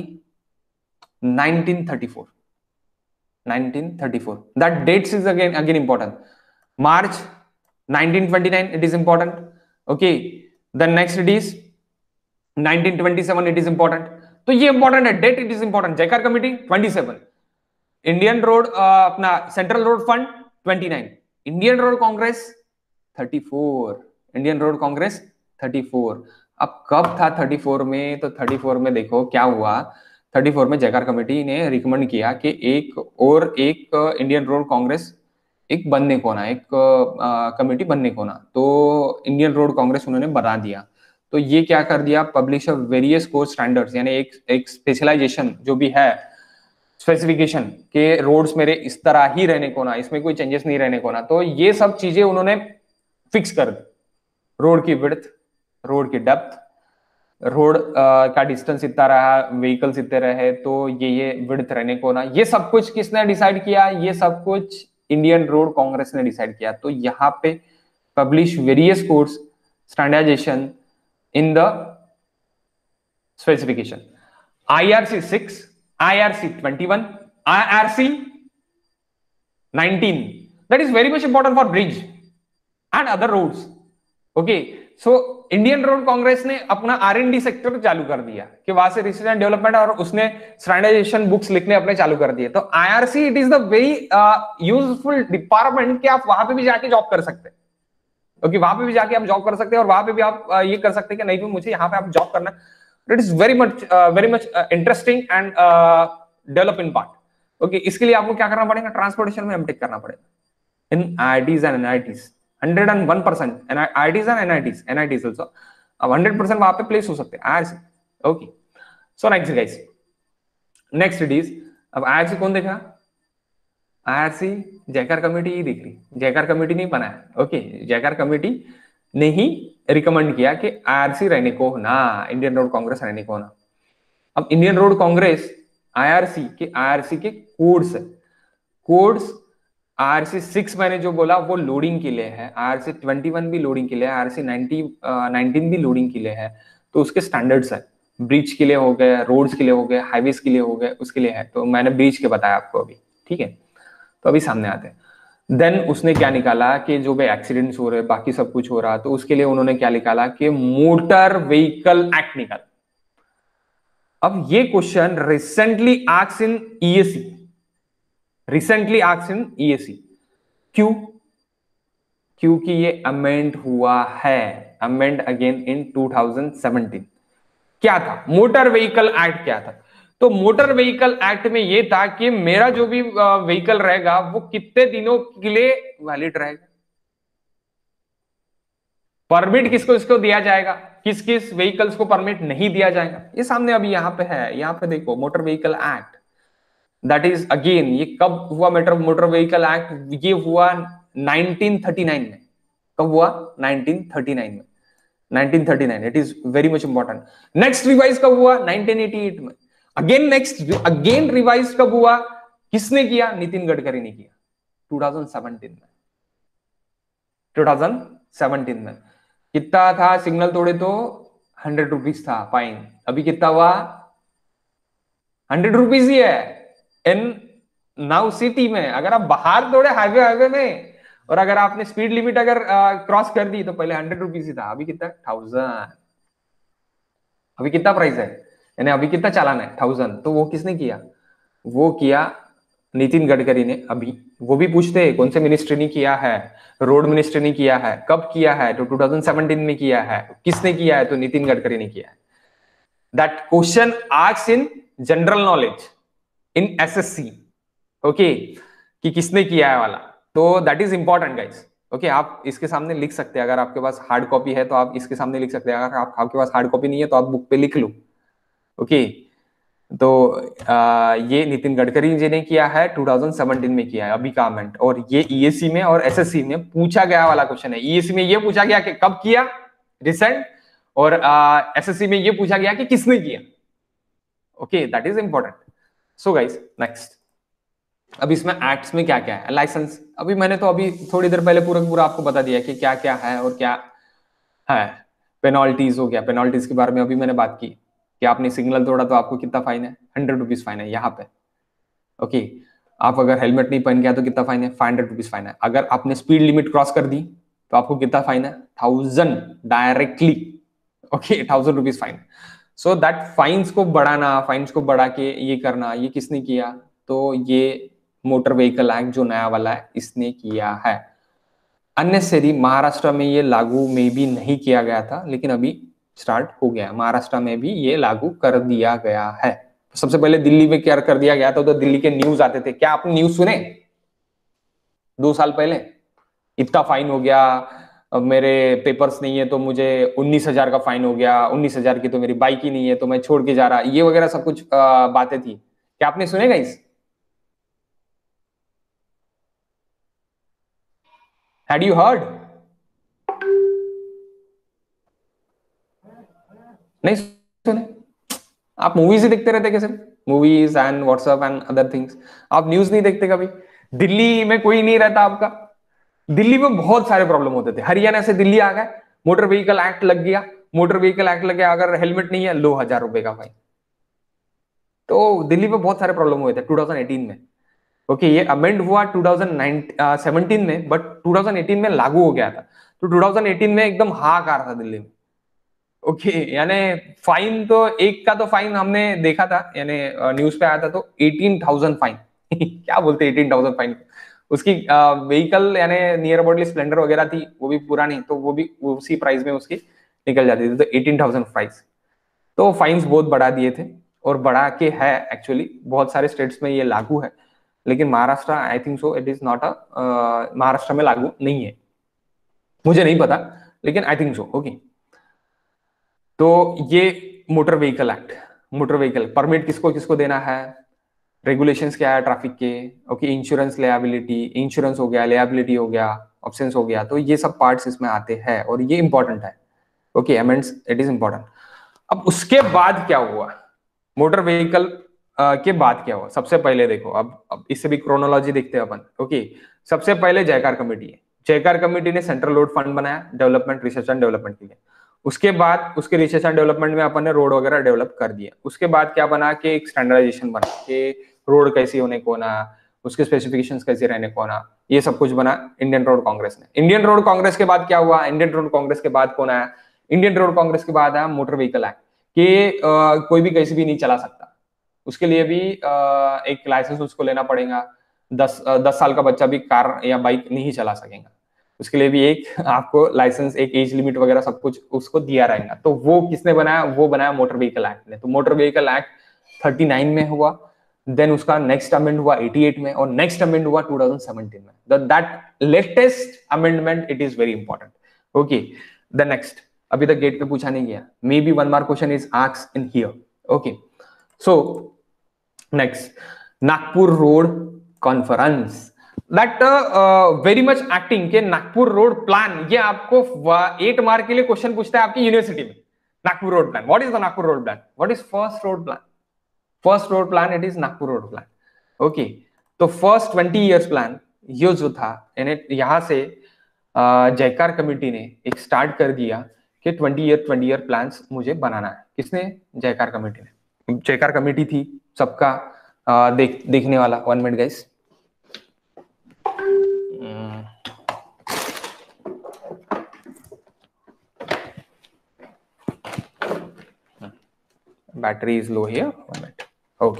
Nineteen thirty four, nineteen thirty four, that dates is again again important. March nineteen twenty nine, it is important. Okay, then next it is nineteen twenty seven, it is important. तो ये important है, date it is important. Jayakar committee twenty seven, Indian road अपना central road fund twenty nine, Indian road congress thirty four, Indian road congress thirty four. अब कब था thirty four में? तो thirty four में देखो क्या हुआ, थर्टी फोर में जयकार कमेटी ने रिकमेंड किया कि एक और एक इंडियन रोड कांग्रेस एक बनने को ना, एक कमेटी बनने को ना, तो इंडियन रोड कांग्रेस उन्होंने बना दिया। तो ये क्या कर दिया, पब्लिश वेरियस कोर्स स्टैंडर्ड्स, यानी एक एक स्पेशलाइजेशन जो भी है स्पेसिफिकेशन के रोड्स मेरे इस तरह ही रहने को ना, इसमें कोई चेंजेस नहीं रहने को ना, तो ये सब चीजें उन्होंने फिक्स कर दी। रोड की विड्थ, रोड की डेप्थ, रोड का डिस्टेंस इतना रहा, व्हीकल्स इतने रहे, तो ये ये विड्थ रहने को ना, ये सब कुछ किसने डिसाइड किया? ये सब कुछ इंडियन रोड कांग्रेस ने डिसाइड किया। तो यहाँ पे publish various codes standardization in the specification. IRC six, IRC twenty one, IRC nineteen, that is very much important for bridge and other roads. Okay, so Indian road congress ने अपना are and D sector चालू कर दिया कि वहां से research and development, और उसने स्टैंडर्डाइजेशन बुक्स लिखने अपने चालू कर दिए। तो IRC it is the very useful department कि आप वहां पे भी जाके जॉब कर सकते हैं। ओके, वहां पे भी जाके आप जॉब कर सकते हैं, और वहां पे भी आप uh, ये कर सकते हैं कि नहीं भी मुझे यहाँ पे आप जॉब करना। It is very much very much interesting and developing part. Okay, इसके लिए आपको क्या करना पड़ेगा? ट्रांसपोर्टेशन में एमटेक करना पड़ेगा in IITs and NITs. Hundred and one percent IITs and NITs, NITs also अब हंड्रेड परसेंट वहां पे प्लेस हो सकते हैं IRC. Okay, so next guys, next it is, अब आईआरसी कौन देखा? आईआरसी जयकार कमेटी ही देख रही, जयकार कमेटी नहीं बनाया। ओके, जयकार कमेटी ने ही रिकमेंड किया कि आईआरसी रहने को ना, इंडियन रोड कांग्रेस रहने को ना। अब इंडियन रोड कांग्रेस आईआरसी के आईआरसी के कोड्स है, कोड्स आईआरसी सिक्स मैंने जो बोला वो लोडिंग के लिए है, आईआरसी ट्वेंटी वन भी लोडिंग के लिए है, आईआरसी नाइनटीन भी लोडिंग के लिए है। तो उसके स्टैंडर्ड्स है, ब्रिज के लिए हो गए, रोड्स के लिए हो गए, हाईवेज के लिए हो गए, उसके लिए है। तो मैंने ब्रिज के बताया आपको अभी, ठीक है। तो अभी सामने आते हैं। देन उसने क्या निकाला कि जो भी एक्सीडेंट्स हो रहे, बाकी सब कुछ हो रहा, तो उसके लिए उन्होंने क्या निकाला कि मोटर व्हीकल एक्ट निकाला। अब ये question recently asked in EAC, recently asked in EAC. क्यों? क्योंकि ये अमेंड हुआ है, amend again in two thousand seventeen. क्या था मोटर व्हीकल एक्ट? क्या था? तो मोटर व्हीकल एक्ट में ये था कि मेरा जो भी व्हीकल रहेगा वो कितने दिनों के लिए वैलिड रहेगा, परमिट किसको किसको दिया जाएगा, किस किस व्हीकल्स को परमिट नहीं दिया जाएगा, ये सामने अभी यहां पे है। यहां पे देखो motor vehicle act, that is again, ये कब हुआ मोटर मोटर व्हीकल एक्ट? ये हुआ नाइनटीन थर्टी नाइन में। कब हुआ? नाइनटीन थर्टी नाइन में, nineteen thirty nine. It is very much important. Next revise कब हुआ? नाइनटीन एटी एट में। अगेन नेक्स्ट अगेन रिवाइज कब हुआ? किसने किया? नितिन गडकरी ने किया टू थाउजेंड सेवेंटीन में, टू थाउजेंड सेवेंटीन में। कितना था? सिग्नल तोड़े तो हंड्रेड रुपीज था फाइन, अभी कितना हुआ? हंड्रेड रुपीज ही है इन नाउ सिटी में। अगर आप बाहर तोड़े हाईवे हाईवे में, और अगर आपने स्पीड लिमिट अगर क्रॉस कर दी, तो पहले हंड्रेड रुपीज ही था, अभी कितना? थाउजेंड। अभी कितना प्राइस है, यानी अभी कितना चालान है? थाउजेंड। तो वो किसने किया? वो किया नितिन गडकरी ने। अभी वो भी पूछते हैं कौन से मिनिस्ट्री ने किया है? रोड मिनिस्ट्री ने किया है। कब किया है? तो टू थाउजेंड सेवेंटीन में किया है। किसने किया है? तो नितिन गडकरी ने किया है। That question asked in general knowledge in SSC, okay, कि किसने किया है वाला। तो that is important guys. Okay, आप इसके सामने लिख सकते हैं, अगर आपके पास हार्ड कॉपी है तो आप इसके सामने लिख सकते हैं, अगर आप, आपके पास हार्ड कॉपी नहीं है तो आप बुक पे लिख लो। ओके okay, तो आ, ये नितिन गडकरी जी ने किया है, टू थाउजेंड सेवेंटीन में किया है अभी का अमेंड। और ये ईएसी में और एसएससी में पूछा गया वाला क्वेश्चन है। ईएसी में ये पूछा गया कि कब किया, रिसेंट, और एसएससी में ये पूछा गया कि किसने किया। Okay, that is important. So guys next, अब इसमें एक्ट्स में क्या क्या है? लाइसेंस, अभी मैंने तो अभी थोड़ी देर पहले पूरा पूरा आपको बता दिया कि क्या क्या है और क्या है। पेनल्टीज हो गया, पेनल्टीज के बारे में अभी मैंने बात की कि आपने सिग्नल तोड़ा तो आपको कितना फाइन है? हंड्रेड रुपीज फाइन है यहाँ पे। ओके, आप अगर हेलमेट नहीं पहन के आए तो कितना फाइन है? फाइव हंड्रेड रुपीज फाइन है। अगर आपने स्पीड लिमिट क्रॉस कर दी तो आपको कितना फाइन है? Thousand directly. Okay, thousand rupees fine. So that fines को बढ़ाना, फाइन्स को बढ़ा के ये करना, ये किसने किया? तो ये मोटर व्हीकल एक्ट जो नया वाला है इसने किया है। अननेसेसरी महाराष्ट्र में ये लागू में भी नहीं किया गया था, लेकिन अभी स्टार्ट हो गया। महाराष्ट्र में भी ये लागू कर दिया गया है। सबसे पहले दिल्ली में क्या कर दिया गया था? तो दिल्ली के न्यूज आते थे। क्या आपने न्यूज सुने? दो साल पहले इतना फाइन हो गया, अब मेरे पेपर्स नहीं है तो मुझे उन्नीस हजार का फाइन हो गया, उन्नीस हजार की तो मेरी बाइक ही नहीं है तो मैं छोड़ के जा रहा, ये वगैरह सब कुछ बातें थी। क्या आपने सुने गाइस? Had you heard? नहीं सुने? आप मूवीज ही देखते रहते कैसे? Movies and WhatsApp and other things, आप न्यूज नहीं देखते कभी? दिल्ली में कोई नहीं रहता आपका? दिल्ली में बहुत सारे प्रॉब्लम होते थे। हरियाणा से दिल्ली आ गए, मोटर व्हीकल एक्ट लग गया, मोटर व्हीकल एक्ट लग गया, अगर हेलमेट नहीं है लो हजार रुपए का फाइन। तो दिल्ली में बहुत सारे प्रॉब्लम हुए थे टू थाउजेंड एटीन में। ओके, ये अमेंड हुआ टू थाउजेंड सेवनटीन में, बट टू थाउजेंड एटीन में लागू हो गया था। तो टू थाउजेंड एटीन में एकदम हाहाकार था दिल्ली में। ओके, यानी फाइन तो एक का तो फाइन हमने देखा था, यानी न्यूज पे आया था, तो एटीन थाउजेंड फाइन। क्या बोलते एटीन थाउजेंड फाइन? उसकी व्हीकल यानी नियर अबाउटली स्प्लेंडर वगैरह थी, वो भी पुरानी, तो वो भी उसी प्राइस में उसकी निकल जाती थी, तो एटीन थाउजेंड प्राइस। तो फाइन्स बहुत बढ़ा दिए थे, और बढ़ा के है एक्चुअली बहुत सारे स्टेट्स में ये लागू है, लेकिन Maharashtra I think so it is not a, Maharashtra में लागू नहीं है, मुझे नहीं पता, लेकिन आई थिंक सो। ओके, तो ये motor vehicle act, motor vehicle permit किसको किसको देना है, रेगुलेशंस क्या है ट्रैफिक के। ओके, इंश्योरेंस लियाबिलिटी, इंश्योरेंस हो गया, लियाबिलिटी हो गया, ऑप्शंस हो गया, तो ये सब पार्ट्स इसमें आते हैं और ये इंपॉर्टेंट है। Okay, amends it is important. अब उसके बाद क्या हुआ, मोटर व्हीकल के बाद क्या हुआ? सबसे पहले देखो, अब अब इससे भी क्रोनोलॉजी देखते हैं अपन। ओके, सबसे पहले जयकार कमेटी है। जयकार कमेटी ने सेंट्रल रोड फंड बनाया डेवलपमेंट, रिसर्च एंड डेवलपमेंट के लिए। उसके बाद उसके रिसर्च एंड डेवलपमेंट में अपन ने रोड वगैरह डेवलप कर दिया। उसके बाद क्या बना कि एक स्टैंडर्डाइजेशन बना कि रोड कैसी होने को ना, उसके स्पेसिफिकेशंस कैसे रहने को ना, ये सब कुछ बना इंडियन रोड कांग्रेस ने। इंडियन रोड कांग्रेस के बाद क्या हुआ? इंडियन रोड कांग्रेस के बाद कौन आया? इंडियन रोड कांग्रेस के बाद आया मोटर व्हीकल एक्ट, कि कोई भी कैसे भी नहीं चला सकता, उसके लिए भी आ, एक लाइसेंस उसको लेना पड़ेगा। दस आ, दस साल का बच्चा भी कार या बाइक नहीं चला सकेगा, उसके लिए भी एक आपको लाइसेंस, एक एज लिमिट वगैरह सब कुछ उसको दिया रहेगा। तो वो किसने बनाया? वो बनाया मोटर व्हीकल एक्ट ने। तो motor vehicle act thirty nine में हुआ, देन उसका नेक्स्ट अमेंड हुआ एटी एट में, और नेक्स्ट अमेंड हुआ टू थाउजेंड सेवनटीन में। That latest amendment it is very important. Okay, the next, अभी तक गेट पे पूछा नहीं गया, may be one mark question is asked in here. Okay, so next, Nagpur road conference, that very much acting के Nagpur road plan, ये आपको eight mark के लिए क्वेश्चन पूछता है आपकी यूनिवर्सिटी में। Nagpur road plan, what is the Nagpur road plan? What is first road plan? First road plan it is Nagpur road plan. Okay, तो फर्स्ट ट्वेंटी इयर्स प्लान ये जो था, यानी यहां से जयकार कमेटी ने एक स्टार्ट कर दिया कि twenty year twenty year plans मुझे बनाना है। किसने? जयकार कमेटी ने। जयकार कमेटी थी सबका आ, देख देखने वाला। One minute guys, battery is low here, one minute. Okay,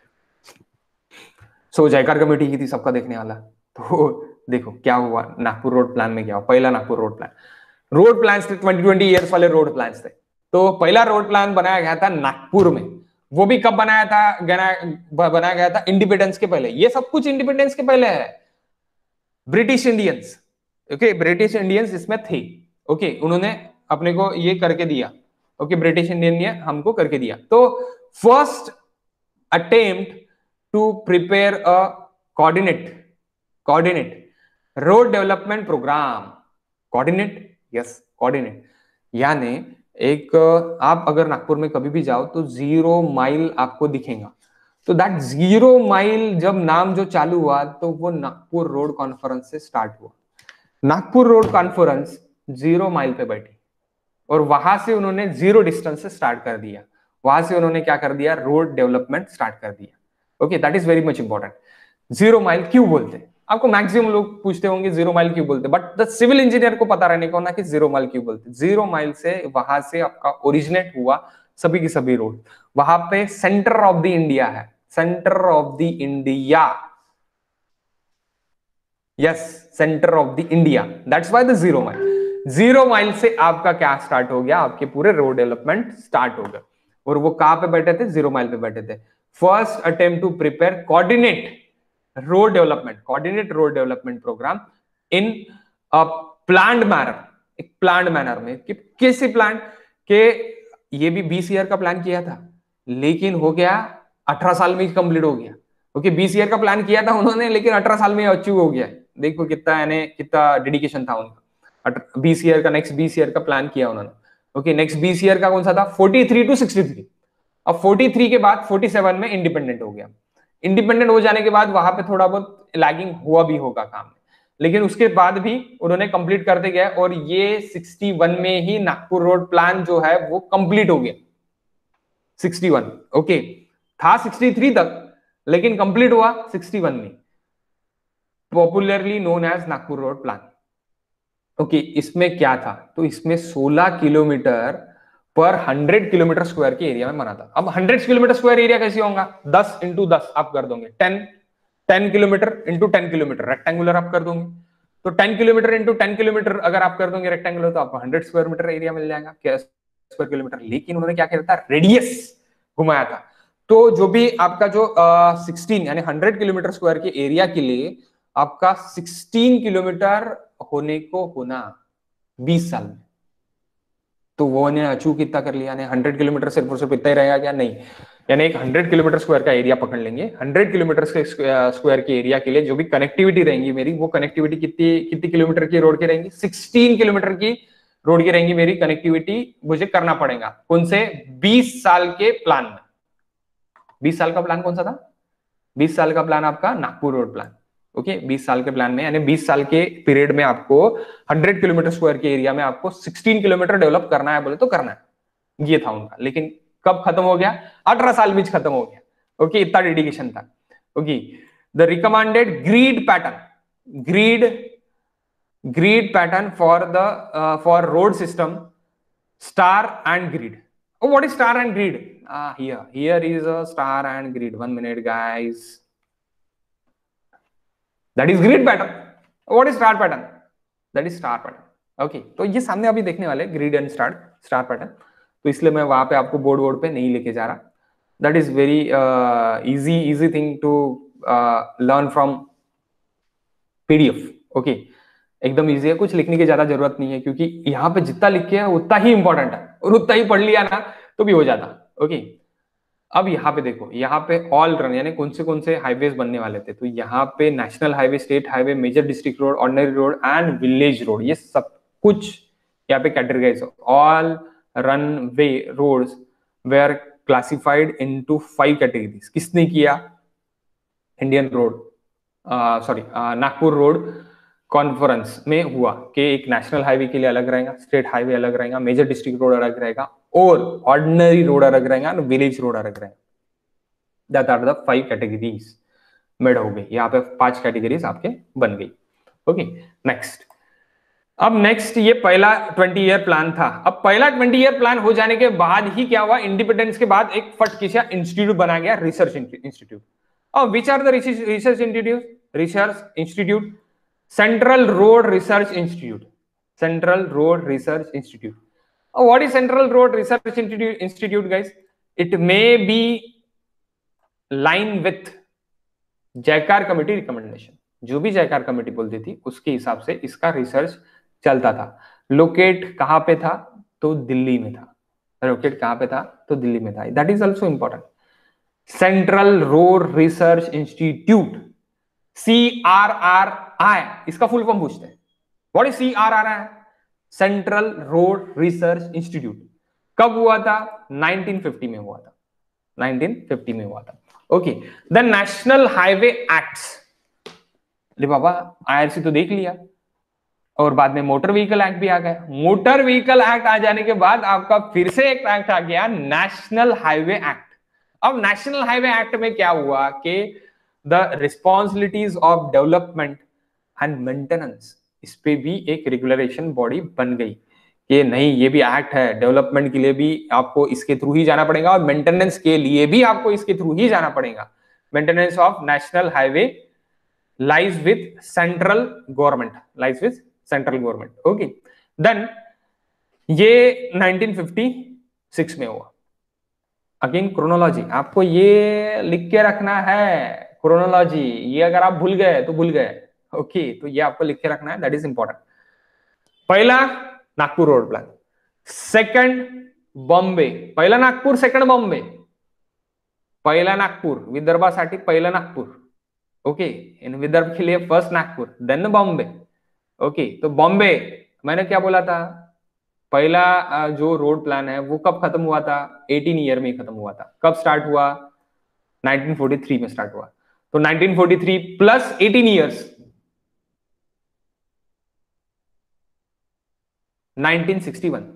so Jayakar committee की थी सबका देखने वाला। तो देखो क्या हुआ नागपुर रोड प्लान में, क्या हुआ? पहला Nagpur road plan, road plan थे ट्वेंटी ट्वेंटी ईयर्स वाले रोड प्लान थे। तो पहला रोड प्लान बनाया गया था नागपुर में। वो भी कब बनाया था? बनाया गया था इंडिपेंडेंस के पहले। ये सब कुछ इंडिपेंडेंस के पहले है। British Indians, okay, British Indians इसमें थे। ओके, उन्होंने अपने को ये करके दिया। ओके, ब्रिटिश इंडियन ने हमको करके दिया। तो first attempt to prepare a coordinate coordinate road development programme, coordinate, yes coordinate, यानी एक आप अगर नागपुर में कभी भी जाओ तो जीरो माइल आपको दिखेगा। तो दैट जीरो माइल जब नाम जो चालू हुआ तो वो नागपुर रोड कॉन्फ्रेंस से स्टार्ट हुआ। Nagpur road conference zero mile पे बैठी, और वहां से उन्होंने जीरो डिस्टेंस से स्टार्ट कर दिया। वहां से उन्होंने क्या कर दिया? रोड डेवलपमेंट स्टार्ट कर दिया। Okay, that is very much important. Zero mile क्यों बोलते हैं? आपको मैक्सिमम लोग पूछते होंगे जीरो माइल क्यों बोलते, बट द सिविल इंजीनियर को पता रहने को ना कि जीरो माइल क्यों बोलते। जीरो माइल से वहां से आपका ओरिजिनेट हुआ सभी की सभी रोड। वहां पे सेंटर ऑफ द इंडिया है, centre of the India, yes, centre of the India, that's why the zero mile. Zero mile से आपका क्या स्टार्ट हो गया? आपके पूरे रोड डेवलपमेंट स्टार्ट हो गया। और वो कहां पे बैठे थे? जीरो माइल पे बैठे थे। First attempt to prepare coordinate road development, coordinate road development programme in a planned manner, एक प्लान्ड मैनर में। कि कैसे प्लान? के ये भी बीस ईयर का प्लान किया था, लेकिन हो गया अठारह साल में कंप्लीट हो गया। ओके, बीस ईयर का प्लान किया था उन्होंने, लेकिन अठारह साल में अचीव हो गया। देखो कितना यानी कितना डेडिकेशन था उनका। बीस ईयर का नेक्स्ट बीस ईयर का प्लान किया उन्होंने। ओके, नेक्स्ट बीस ईयर का कौन सा था? Forty three to sixty three. अब फोर्टी थ्री के बाद फोर्टी सेवन में इंडिपेंडेंट हो गया। इंडिपेंडेंट हो जाने के बाद वहां पे थोड़ा बहुत लैगिंग हुआ भी होगा काम, लेकिन उसके बाद भी उन्होंने कंप्लीट करते गए और ये सिक्सटी वन में ही नागपुर रोड प्लान जो है वो कंप्लीट हो गया। सिक्सटी वन, ओके, था सिक्सटी थ्री तक लेकिन कंप्लीट हुआ सिक्सटी वन में, popularly known as Nagpur road plan. Okay, इसमें क्या था? तो इसमें सोलह किलोमीटर पर हंड्रेड किलोमीटर स्क्वायर के एरिया में बना था। अब हंड्रेड किलोमीटर स्क्वायर एरिया कैसे होगा? दस इंटू दस आप कर दोगे, ten ten kilometre into ten kilometre rectangular आप कर दोगे। तो ten kilometre into ten kilometre अगर आप कर दोगे रेक्टेंगुलर, तो आपको हंड्रेड स्क्वायर मीटर एरिया मिल जाएगा, क्या स्क्वायर किलोमीटर। लेकिन उन्होंने क्या किया था? रेडियस घुमाया था। तो जो भी आपका जो सिक्सटीन यानी हंड्रेड किलोमीटर स्क्वायर के एरिया के लिए आपका सिक्सटीन किलोमीटर होने को होना बीस साल में, तो वो ने अचीव कितना कर लिया? हंड्रेड किलोमीटर सिर्फ और सिर्फ इतना ही रहेगा क्या? नहीं, यानी एक हंड्रेड किलोमीटर स्क्वायर का एरिया पकड़ लेंगे। हंड्रेड किलोमीटर स्क्वायर के एरिया के लिए जो भी कनेक्टिविटी रहेंगी मेरी, वो कनेक्टिविटी कितनी कितनी किलोमीटर की रोड की रहेंगी? सिक्सटीन किलोमीटर की रोड की रहेंगी मेरी कनेक्टिविटी। मुझे करना पड़ेगा कौन से? बीस साल के प्लान में। बीस साल का प्लान कौन सा था? बीस साल का प्लान आपका नागपुर रोड प्लान। ओके, बीस साल के प्लान में यानी बीस साल के पीरियड में आपको हंड्रेड किलोमीटर स्क्वायर के एरिया में आपको सिक्सटीन किलोमीटर डेवलप करना है बोले तो करना है। ये था उनका। लेकिन कब खत्म हो गया? अठारह साल में खत्म हो गया। ओके, इतना डेडिकेशन था। Okay, the recommended grid pattern, grid grid pattern for the for road system, star and grid. Oh, what is star and grid? Ah, here, here is a star and grid. One minute, guys. That is grid pattern. What is star pattern? That is star pattern. Okay, तो ये सामने अभी देखने वाले grid and star star pattern, तो इसलिए मैं वहां पे आपको बोर्ड बोर्ड पे नहीं लेके जा रहा। That is very easy easy thing to learn from PDF. Okay, एकदम इजी है, कुछ लिखने की ज्यादा जरूरत नहीं है, क्योंकि यहाँ पे जितना लिखे है उतना ही इंपॉर्टेंट है और उतना ही पढ़ लिया ना तो भी हो जाता। ओके, अब यहाँ पे देखो, यहाँ पे ऑल रन यानी कौन से कौन से हाईवेज बनने वाले थे। तो यहाँ पे national highway, state highway, major district road, ordinary road and village road, ये सब कुछ यहाँ पे categorise. All run way roads were classified into five categories. किसने किया? Indian road sorry Nagpur road conference में हुआ कि एक नेशनल हाईवे के लिए अलग रहेगा, स्टेट हाईवे अलग रहेगा, मेजर डिस्ट्रिक्ट रोड अलग रहेगा और ऑर्डिनरी रोड अलग रहेगा और विलेज रोड अलग रहेगा। That are the five categories made हो गई। यहाँ पे पांच कैटेगरीज आपके बन गई। Okay, next. अब नेक्स्ट ये पहला ट्वेंटी ईयर प्लान था। अब पहला ट्वेंटी ईयर प्लान हो जाने के बाद ही क्या हुआ? इंडिपेंडेंस के बाद एक फटकिशा इंस्टीट्यूट बना गया, रिसर्च इंस्टीट्यूट। और which are the research institute? Research institute central road research institute, central road research institute. What is central road research institute guys? It may be line with Jayakar committee recommendation. जो भी जयकार committee बोलती थी उसके हिसाब से इसका रिसर्च चलता था। लोकेट कहां पे था? तो दिल्ली में था। लोकेट कहां पे था? तो दिल्ली में था। That is also important. Central road research institute, C R R I, इसका फुल फॉर्म पूछते हैं। What is C R R I? Central road research institute. कब हुआ था? नाइनटीन फिफ्टी में हुआ था। नाइनटीन फिफ्टी में हुआ था। Okay, the national highway acts. अरे बाबा, आईआरसी तो देख लिया और बाद में मोटर व्हीकल एक्ट भी आ गया। मोटर व्हीकल एक्ट आ जाने के बाद आपका फिर से एक एक्ट आ गया, नेशनल हाईवे एक्ट। अब नेशनल हाईवे एक्ट में क्या हुआ कि the responsibilities of development and maintenance, इस पे भी एक रेगुलेशन बॉडी बन गई कि नहीं, ये भी एक्ट है, डेवलपमेंट के लिए भी आपको इसके थ्रू ही जाना पड़ेगा और मेंटेनेंस के लिए भी आपको इसके थ्रू ही जाना पड़ेगा। Maintenance of national highway lies with central government, lies with central government. Okay, then ये नाइनटीन फिफ्टी सिक्स में हुआ। अगेन क्रोनोलॉजी आपको ये लिख के रखना है, क्रोनोलॉजी। ये अगर आप भूल गए तो भूल गए। ओके okay, तो ये आपको लिख के रखना है, दैट इज इंपॉर्टेंट। पहला Nagpur road plan, second Bombay, पहिला नागपूर सेकंड बॉम्बे, पहिला नागपूर विदर्भासाठी पहिला नागपूर। ओके, इन विदर्भ के लिए first Nagpur, then Bombay. Okay, तो बॉम्बे मैंने क्या बोला था, पहला जो रोड प्लान है वो कब खत्म हुआ था, अठारह ईयर में खत्म हुआ था। कब स्टार्ट हुआ, नाइनटीन फोर्टी थ्री में स्टार्ट हुआ। तो नाइनटीन फोर्टी थ्री प्लस अठारह years, nineteen sixty one,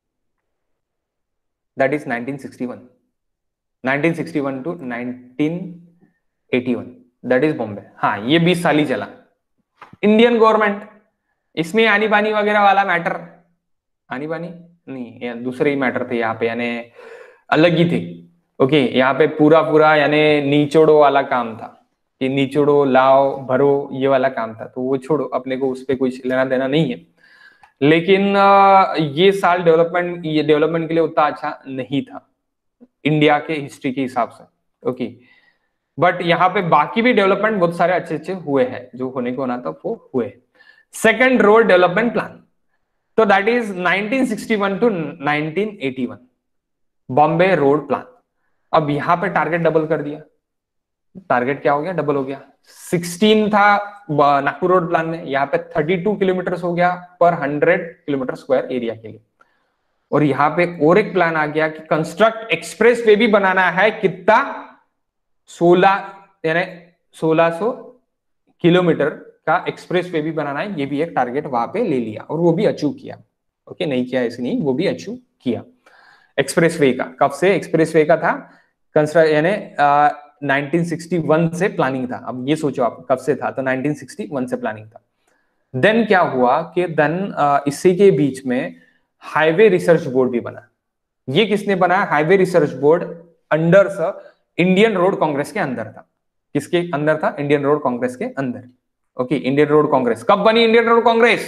that is nineteen sixty one, nineteen sixty one to nineteen eighty one, that is Bombay. हाँ, ये बीस साल ही चला। इंडियन गवर्नमेंट, इसमें आनी बानी वगैरह वाला मैटर, आनी बानी नहीं, दूसरे ही मैटर थे यहाँ पे, यानी अलग ही थे। ओके, यहाँ पे पूरा पूरा यानी निचोड़ो वाला काम था, कि निचोड़ो लाओ भरो ये वाला काम था, तो वो छोड़ो, अपने को उस पर कुछ लेना देना नहीं है। लेकिन ये साल डेवलपमेंट, ये डेवलपमेंट के लिए उतना अच्छा नहीं था इंडिया के हिस्ट्री के हिसाब से। ओके, बट यहाँ पे बाकी भी डेवलपमेंट बहुत सारे अच्छे अच्छे हुए हैं, जो होने को होना था वो हुए। सेकंड रोड डेवलपमेंट प्लान, तो that is nineteen sixty one to nineteen eighty one, Bombay road plan. अब यहां पे टारगेट डबल कर दिया, टारगेट क्या हो गया, डबल हो गया। सोलह था नागपुर रोड प्लान में, यहाँ पे बत्तीस किलोमीटर हो गया पर हंड्रेड किलोमीटर स्क्वायर एरिया के लिए। और यहाँ पे और एक प्लान आ गया कि कंस्ट्रक्ट एक्सप्रेस वे भी बनाना है, कितना, सोलह यानी सोलह सौ किलोमीटर का एक्सप्रेस वे भी बनाना है। ये भी एक टारगेट वहां पे ले लिया और वो भी अचीव किया। ओके, नहीं किया ऐसे नहीं, वो भी अचीव किया। एक्सप्रेस वे का कब से एक्सप्रेस वे का था, कंस्ट्रक्ट यानी नाइनटीन सिक्सटी वन से प्लानिंग था। अब ये सोचो आप कब से था, तो नाइनटीन सिक्सटी वन से प्लानिंग था। देन क्या हुआ कि देन इसी के बीच में हाईवे रिसर्च बोर्ड भी बना। ये किसने बनाया, highway research board under the Indian road congress के अंदर था। किसके अंदर था, इंडियन रोड कांग्रेस के अंदर। ओके, इंडियन रोड कांग्रेस कब बनी, इंडियन रोड कांग्रेस,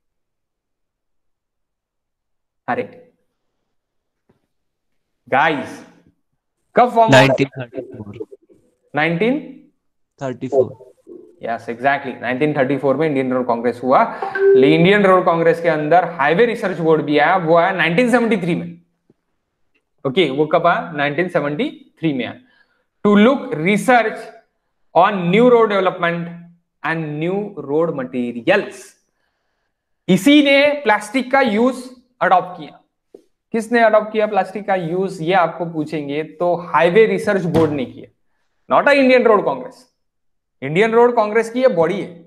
अरे गाइस कब फॉर्म हुआ, nineteen thirty four, nineteen thirty four, yes exactly, nineteen thirty four में इंडियन रोड कांग्रेस हुआ। इंडियन रोड कांग्रेस के अंदर हाईवे रिसर्च बोर्ड भी आया, वो आया नाइनटीन सेवेंटी थ्री में। ओके okay, वो कब आया, नाइनटीन सेवेंटी थ्री में आया, to look research on new road development and new road materials. इसी ने प्लास्टिक का यूज अडॉप्ट किया। किसने अडॉप्ट किया प्लास्टिक का यूज, ये आपको पूछेंगे तो हाईवे रिसर्च बोर्ड ने किया, not a Indian road congress. Indian road congress की ये बॉडी है,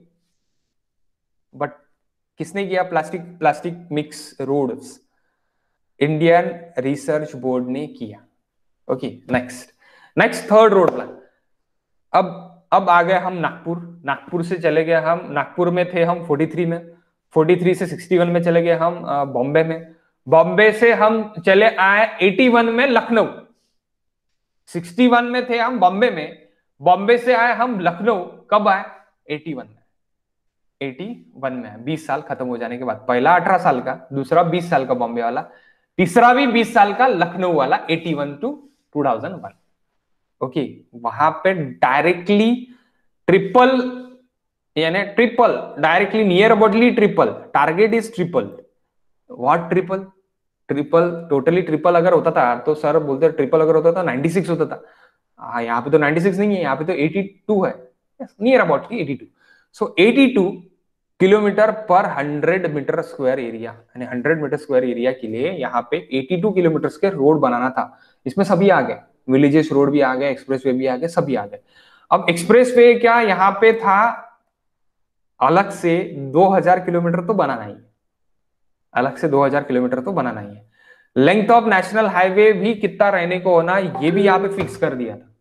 बट किसने किया, plastic plastic mix roads, Indian research board ने किया। Okay, next next third road plan. अब अब आ गए हम नागपुर, नागपुर से चले गए हम, नागपुर में थे हम तैंतालीस में, तैंतालीस से इकसठ में चले गए हम बॉम्बे में, बॉम्बे से हम चले आए इक्यासी में लखनऊ, इकसठ में थे हम बॉम्बे में, बॉम्बे से आए हम लखनऊ, कब आए, इक्यासी में, इक्यासी में, बीस साल खत्म हो जाने के बाद, पहला अठारह साल का, दूसरा बीस साल का बॉम्बे वाला, तीसरा भी बीस साल का लखनऊ वाला, इक्यासी to two thousand one. Okay, वहां पे डायरेक्टली ट्रिपल यानी triple, directly near aboutly triple, target is triple. What triple, triple totally triple अगर होता था तो सर बोलते ट्रिपल अगर होता था छियानवे होता था। हाँ, यहाँ पे तो छियानवे नहीं है, यहाँ पे तो बयासी है, नियर अबाउटली बयासी। सो बयासी किलोमीटर पर हंड्रेड मीटर स्क्वायर एरिया, यानी हंड्रेड मीटर स्क्वायर एरिया के लिए यहाँ पे बयासी किलोमीटर के रोड बनाना था। इसमें सभी आ गए, विलेजेस रोड भी आ गए, एक्सप्रेस वे भी आ गए, सभी आ गए। अब एक्सप्रेस वे क्या यहाँ पे था, अलग से दो हज़ार किलोमीटर तो बनाना ही है, अलग से दो हज़ार किलोमीटर तो बनाना ही है। लेंथ ऑफ नेशनल हाईवे भी कितना रहने को होना, ये भी यहाँ पे फिक्स कर दिया था।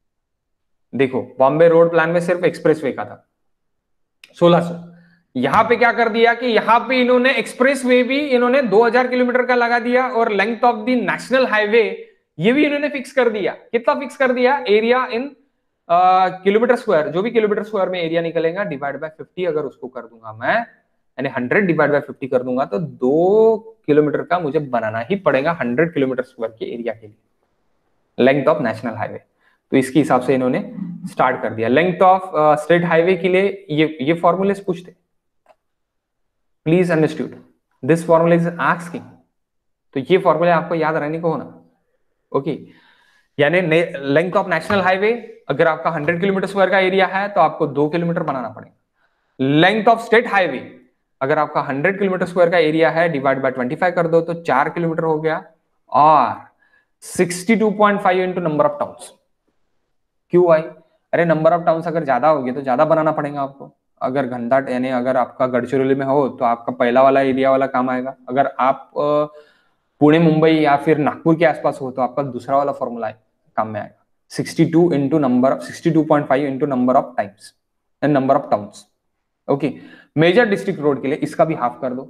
देखो, बॉम्बे रोड प्लान में सिर्फ एक्सप्रेस वे का था सोलह सौ, यहां पे क्या कर दिया कि यहां पे इन्होंने एक्सप्रेस वे भी इन्होंने दो हज़ार किलोमीटर का लगा दिया, और length of the national highway ये भी इन्होंने फिक्स कर दिया। कितना फिक्स कर दिया, एरिया इन किलोमीटर स्क्वायर, जो भी किलोमीटर स्क्वायर में एरिया निकलेगा डिवाइड बाय फिफ्टी, अगर उसको कर दूंगा मैं, यानी हंड्रेड डिवाइड बाय फिफ्टी कर दूंगा, तो दो किलोमीटर का मुझे बनाना ही पड़ेगा हंड्रेड किलोमीटर स्क्वायर के एरिया के लिए, लेंथ ऑफ नेशनल हाईवे। तो इसके हिसाब से इन्होंने स्टार्ट कर दिया। लेंथ ऑफ स्टेट हाईवे के लिए ये ये फॉर्मूले पूछते, please understood, this formula is asking, तो ये फॉर्मूले आपको याद रहने को होना। ओके, यानी लेंथ ऑफ नेशनल हाईवे अगर आपका हंड्रेड किलोमीटर स्क्वायर का एरिया है तो आपको दो किलोमीटर बनाना पड़ेगा। लेंथ ऑफ स्टेट हाईवे अगर आपका हंड्रेड किलोमीटर स्क्वायर का एरिया है डिवाइड बाय ट्वेंटी फाइव कर दो तो चार किलोमीटर हो गया। और sixty two point five into number of towns. क्यों आई? अरे नंबर ऑफ टाउन्स अगर ज्यादा होगी तो ज्यादा बनाना पड़ेगा आपको। अगर घनदाट यानी अगर आपका गढ़चिरौली में हो तो आपका पहला वाला एरिया वाला काम आएगा। अगर आप पुणे मुंबई या फिर नागपुर के आसपास हो तो आपका दूसरा वाला फॉर्मूला काम में आएगा। Sixty two into number of sixty two point five into number of times and number of towns. Okay, major district road के लिए इसका भी हाफ कर दो।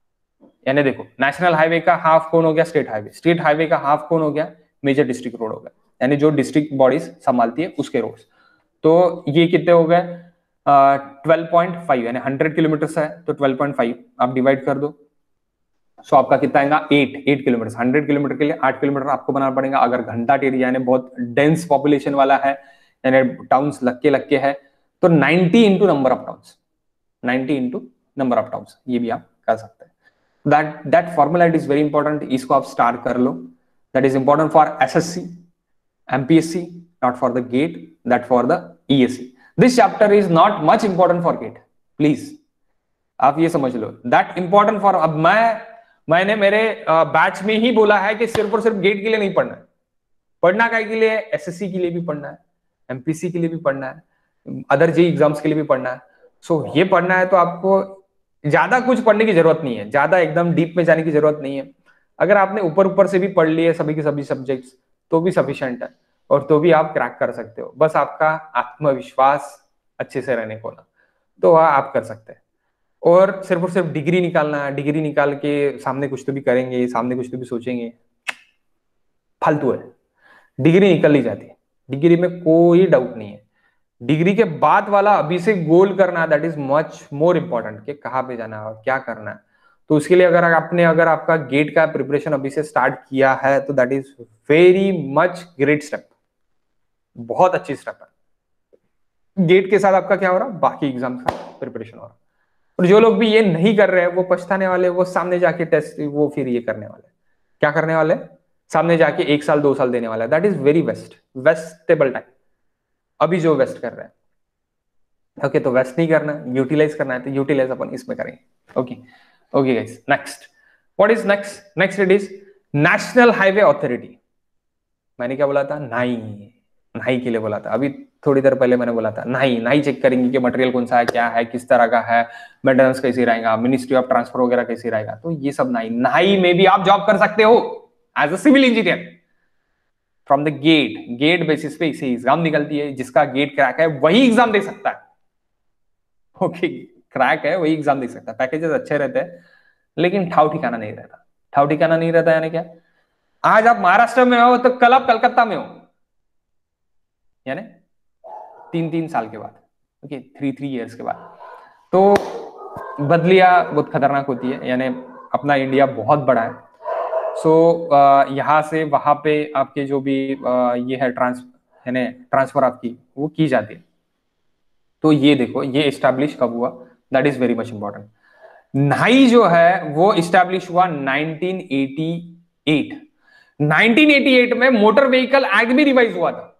यानी देखो नेशनल हाईवे का हाफ कौन हो गया? State highway. स्टेट हाईवे का हाफ कौन हो गया? मेजर डिस्ट्रिक्ट रोड हो गया, यानी जो डिस्ट्रिक्ट बॉडीज संभालती है उसके रोड्स। तो ये कितने हो गए? ट्वेल्व पॉइंट फाइव, यानी हंड्रेड किलोमीटर है तो ट्वेल्व पॉइंट फाइव आप डिवाइड कर दो। सो आपका कितना आएगा? Eight eight kilometre. Hundred kilometre के लिए आठ किलोमीटर आपको बनाना पड़ेगा। अगर घंटाट एरिया यानी बहुत डेंस पॉपुलेशन वाला है यानी टाउन्स लग के लग के है तो ninety into number of towns, ninety into number of towns ये भी आप कर सकते हैं। That that formula it is very important, इसको आप स्टार्ट कर लो। That is important for SSC, MPSC, not for the GATE, that for the ESC. This chapter is not much important for GATE, please आप ये समझ लो। That important for, अब मैं मैंने मेरे बैच में ही बोला है कि सिर्फ और सिर्फ गेट के लिए नहीं पढ़ना है, पढ़ना काय के लिए? एसएससी के लिए भी पढ़ना है, एमपीसी के लिए भी पढ़ना है, अदर जे एग्जाम्स के लिए भी पढ़ना है। सो so, ये पढ़ना है तो आपको ज्यादा कुछ पढ़ने की जरूरत नहीं है, ज्यादा एकदम डीप में जाने की जरूरत नहीं है। अगर आपने ऊपर ऊपर से भी पढ़ लिए सभी के सभी सब्जेक्ट्स तो भी सफिशिएंट है और तो भी आप क्रैक कर सकते हो। बस आपका आत्मविश्वास अच्छे से रहने को ना, तो वह आप कर सकते हैं। और सिर्फ और सिर्फ डिग्री निकालना है, डिग्री निकाल के सामने कुछ तो भी करेंगे, सामने कुछ तो भी सोचेंगे, फालतू है। डिग्री निकल ही जाती है, डिग्री में कोई डाउट नहीं है। डिग्री के बाद वाला अभी से गोल करना, that is much more important कि कहाँ पे जाना है और क्या करना है। तो उसके लिए अगर आपने अगर आपका गेट का प्रिपरेशन अभी से स्टार्ट किया है तो that is very much great step, बहुत अच्छी स्टेप है। गेट के साथ आपका क्या हो रहा है? बाकी एग्जाम का प्रिपरेशन हो रहा है। और जो लोग भी ये नहीं कर रहे हैं वो पछताने वाले, वो सामने जाके टेस्ट वो फिर ये करने वाले। क्या करने वाले? सामने जाके एक साल दो साल देने वाला है। That is very waste wasteable time. अभी जो वेस्ट कर रहे हैं, ओके okay, तो वेस्ट नहीं करना, यूटिलाइज करना है तो यूटिलाइज अपन इसमें करेंगे। Okay okay guys, next what is next? Next it is national highway authority. मैंने क्या बोला था? नाई, नाई के लिए बोला था। अभी थोड़ी देर पहले मैंने बोला था नाई नाई चेक करेंगे कि मटेरियल कौन सा है, क्या है, किस तरह का है, मेंटेनेंस कैसी रहेगा, मिनिस्ट्री ऑफ ट्रांसफर वगैरह कैसी रहेगा। तो ये सब नाई नाई में भी आप जॉब कर सकते हो as a civil engineer from the GATE. GATE basis पे इसे एग्जाम निकलती है, जिसका गेट क्रैक है वही एग्जाम दे सकता है। ओके, क्रैक है वही एग्जाम दे सकता है। पैकेजेस अच्छे रहते हैं लेकिन ठाव ठिकाना नहीं रहता। ठाव ठिकाना नहीं रहता यानी क्या? आज आप महाराष्ट्र में हो तो कल आप कलकत्ता में हो, यानी तीन तीन साल के बाद, ओके थ्री थ्री इयर्स के बाद। तो बदलियां बहुत खतरनाक होती है, यानी अपना इंडिया बहुत बड़ा है। सो so, यहाँ से वहां पे आपके जो भी ये है ट्रांस यानी ट्रांसफर आपकी वो की जाती है। तो ये देखो ये इस्टेब्लिश कब हुआ? That is very much important. नाई जो है वो इस्टेब्लिश हुआ nineteen eighty eight. Nineteen eighty eight में मोटर व्हीकल एक्ट भी रिवाइज हुआ था।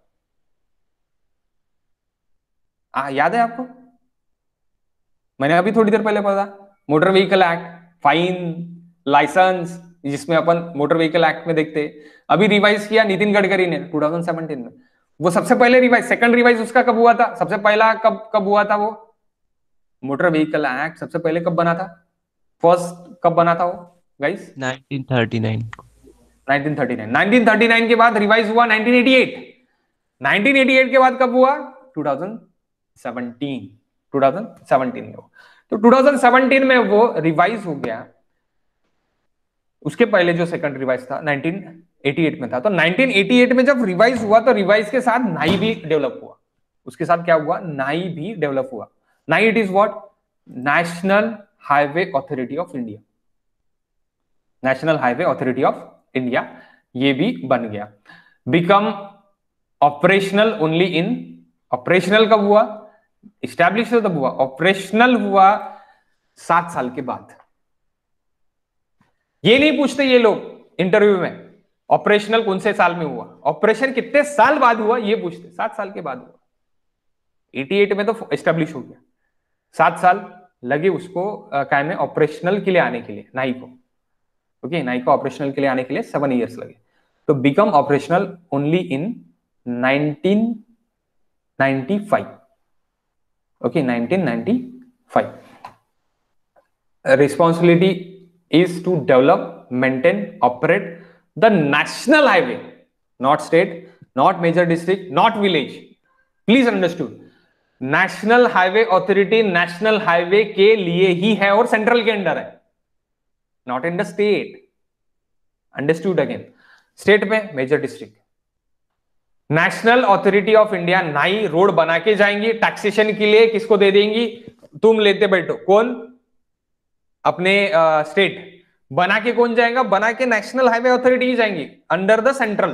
आ, याद है आपको? मैंने अभी थोड़ी देर पहले पढ़ा motor vehicle act, fine, licence, जिसमें अपन मोटर व्हीकल एक्ट में देखते अभी रिवाइज किया नितिन गडकरी ने टू थाउजेंड सेवेंटीन में। वो सबसे पहले रिवाइज, सेकंड रिवाइज उसका कब हुआ था? सबसे पहला कब कब हुआ था? वो मोटर व्हीकल एक्ट सबसे पहले कब बना था? फर्स्ट कब बना था वो guys? Nineteen thirty nine. Nineteen thirty nine. Nineteen thirty nine के बाद रिवाइज हुआ nineteen eighty eight. Nineteen eighty eight के बाद कब हुआ? Two thousand seventeen. Two thousand seventeen में। तो टू थाउजेंड सेवेंटीन में वो रिवाइज हो गया। उसके पहले जो सेकंड रिवाइज था नाइनटीन एटी एट में था। तो नाइनटीन एटी एट में जब रिवाइज हुआ तो रिवाइज के साथ नाई भी डेवलप हुआ। उसके साथ क्या हुआ? नाई भी डेवलप हुआ। NHAI it is what? National highway authority of India. National highway authority of India ये भी बन गया। Become operational only in, operational कब हुआ? इस्टेब्लिश तब हुआ, ऑपरेशनल हुआ सात साल के बाद। ये नहीं पूछते ये लोग इंटरव्यू में ऑपरेशनल कौन से साल में हुआ, ऑपरेशन कितने साल बाद हुआ ये पूछते, सात साल के बाद हुआ। अठासी में तो एस्टेब्लिश हो गया, सात साल लगे उसको क्या में ऑपरेशनल के लिए आने के लिए, नाई को, ओके, नाई को ऑपरेशनल के लिए आने के लिए सेवन इयर्स लगे। तो become operational only in nineteen ninety five, okay, nineteen ninety five. Responsibility is to develop, maintain, operate the national highway, not state, not major district, not village, please understood. National highway authority national highway के लिए ही है और central के under है, not in the state, understood again. State में major district. National authority of India NHAI road बना के जाएंगी, टैक्सेशन के लिए किसको दे देंगी, तुम लेते बैठो, कौन, अपने स्टेट uh, बना के कौन जाएगा, बना के नेशनल हाईवे अथॉरिटी ही जाएंगी, under the central,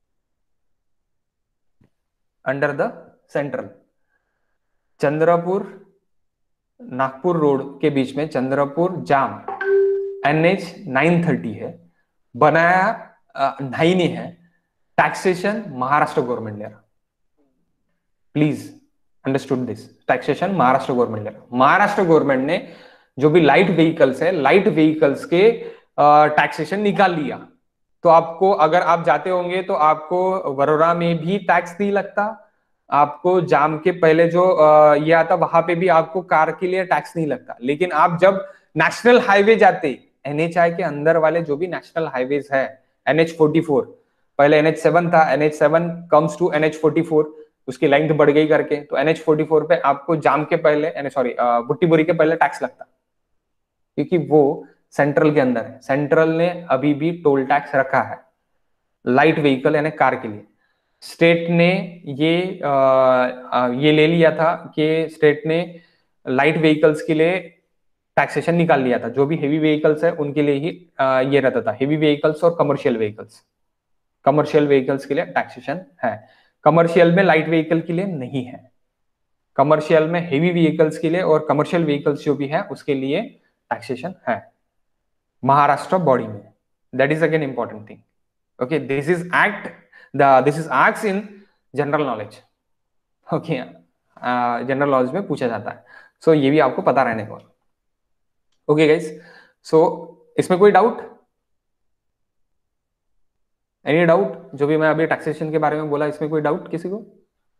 under the central. Chandrapur Nagpur road के बीच में चंद्रपुर जाम एन एच नाइन थर्टी है, बनाया नाई ने है, टैक्सेशन महाराष्ट्र गवर्नमेंट ले रहा, please understood this, taxation Maharashtra government ले रहा। महाराष्ट्र गवर्नमेंट ने जो भी लाइट व्हीकल्स है, लाइट व्हीकल्स के टैक्सेशन निकाल लिया। तो आपको, अगर आप जाते होंगे तो आपको वरोरा में भी टैक्स नहीं लगता, आपको जाम के पहले जो आ, ये आता वहां पे भी आपको कार के लिए टैक्स नहीं लगता। लेकिन आप जब नेशनल हाईवे जाते, एनएचआई के अंदर वाले जो भी नेशनल हाईवेज है, एन एच फोर्टी फोर, पहले एन एच सेवन था, N H seven comes to N H forty four, उसकी लेंथ बढ़ गई करके, तो एन एच फोर्टी फोर पे आपको जाम के पहले, सॉरी बुट्टीबोरी के पहले टैक्स लगता, क्योंकि वो सेंट्रल के अंदर है। सेंट्रल ने अभी भी टोल टैक्स रखा है लाइट व्हीकल यानी कार के लिए। स्टेट ने ये आ, ये ले लिया था कि स्टेट ने लाइट व्हीकल्स के लिए टैक्सेशन निकाल लिया था, जो भी हेवी व्हीकल्स है उनके लिए ही आ, ये रहता था, हेवी व्हीकल्स और कमर्शियल व्हीकल्स। कमर्शियल व्हीकल्स के लिए टैक्सेशन है, कमर्शियल में लाइट व्हीकल के लिए नहीं है। कमर्शियल में हेवी व्हीकल्स के लिए और कमर्शियल व्हीकल्स जो भी है उसके लिए टैक्सेशन है महाराष्ट्र बॉडी में। That is again important thing, okay, this is act, the this is asked in general knowledge, okay, general knowledge में पूछा जाता है, सो so, ये भी आपको पता रहने को। ओके गाइस, सो इसमें कोई डाउट, एनी डाउट, जो भी मैं अभी टैक्सेशन के बारे में बोला इसमें कोई डाउट किसी को?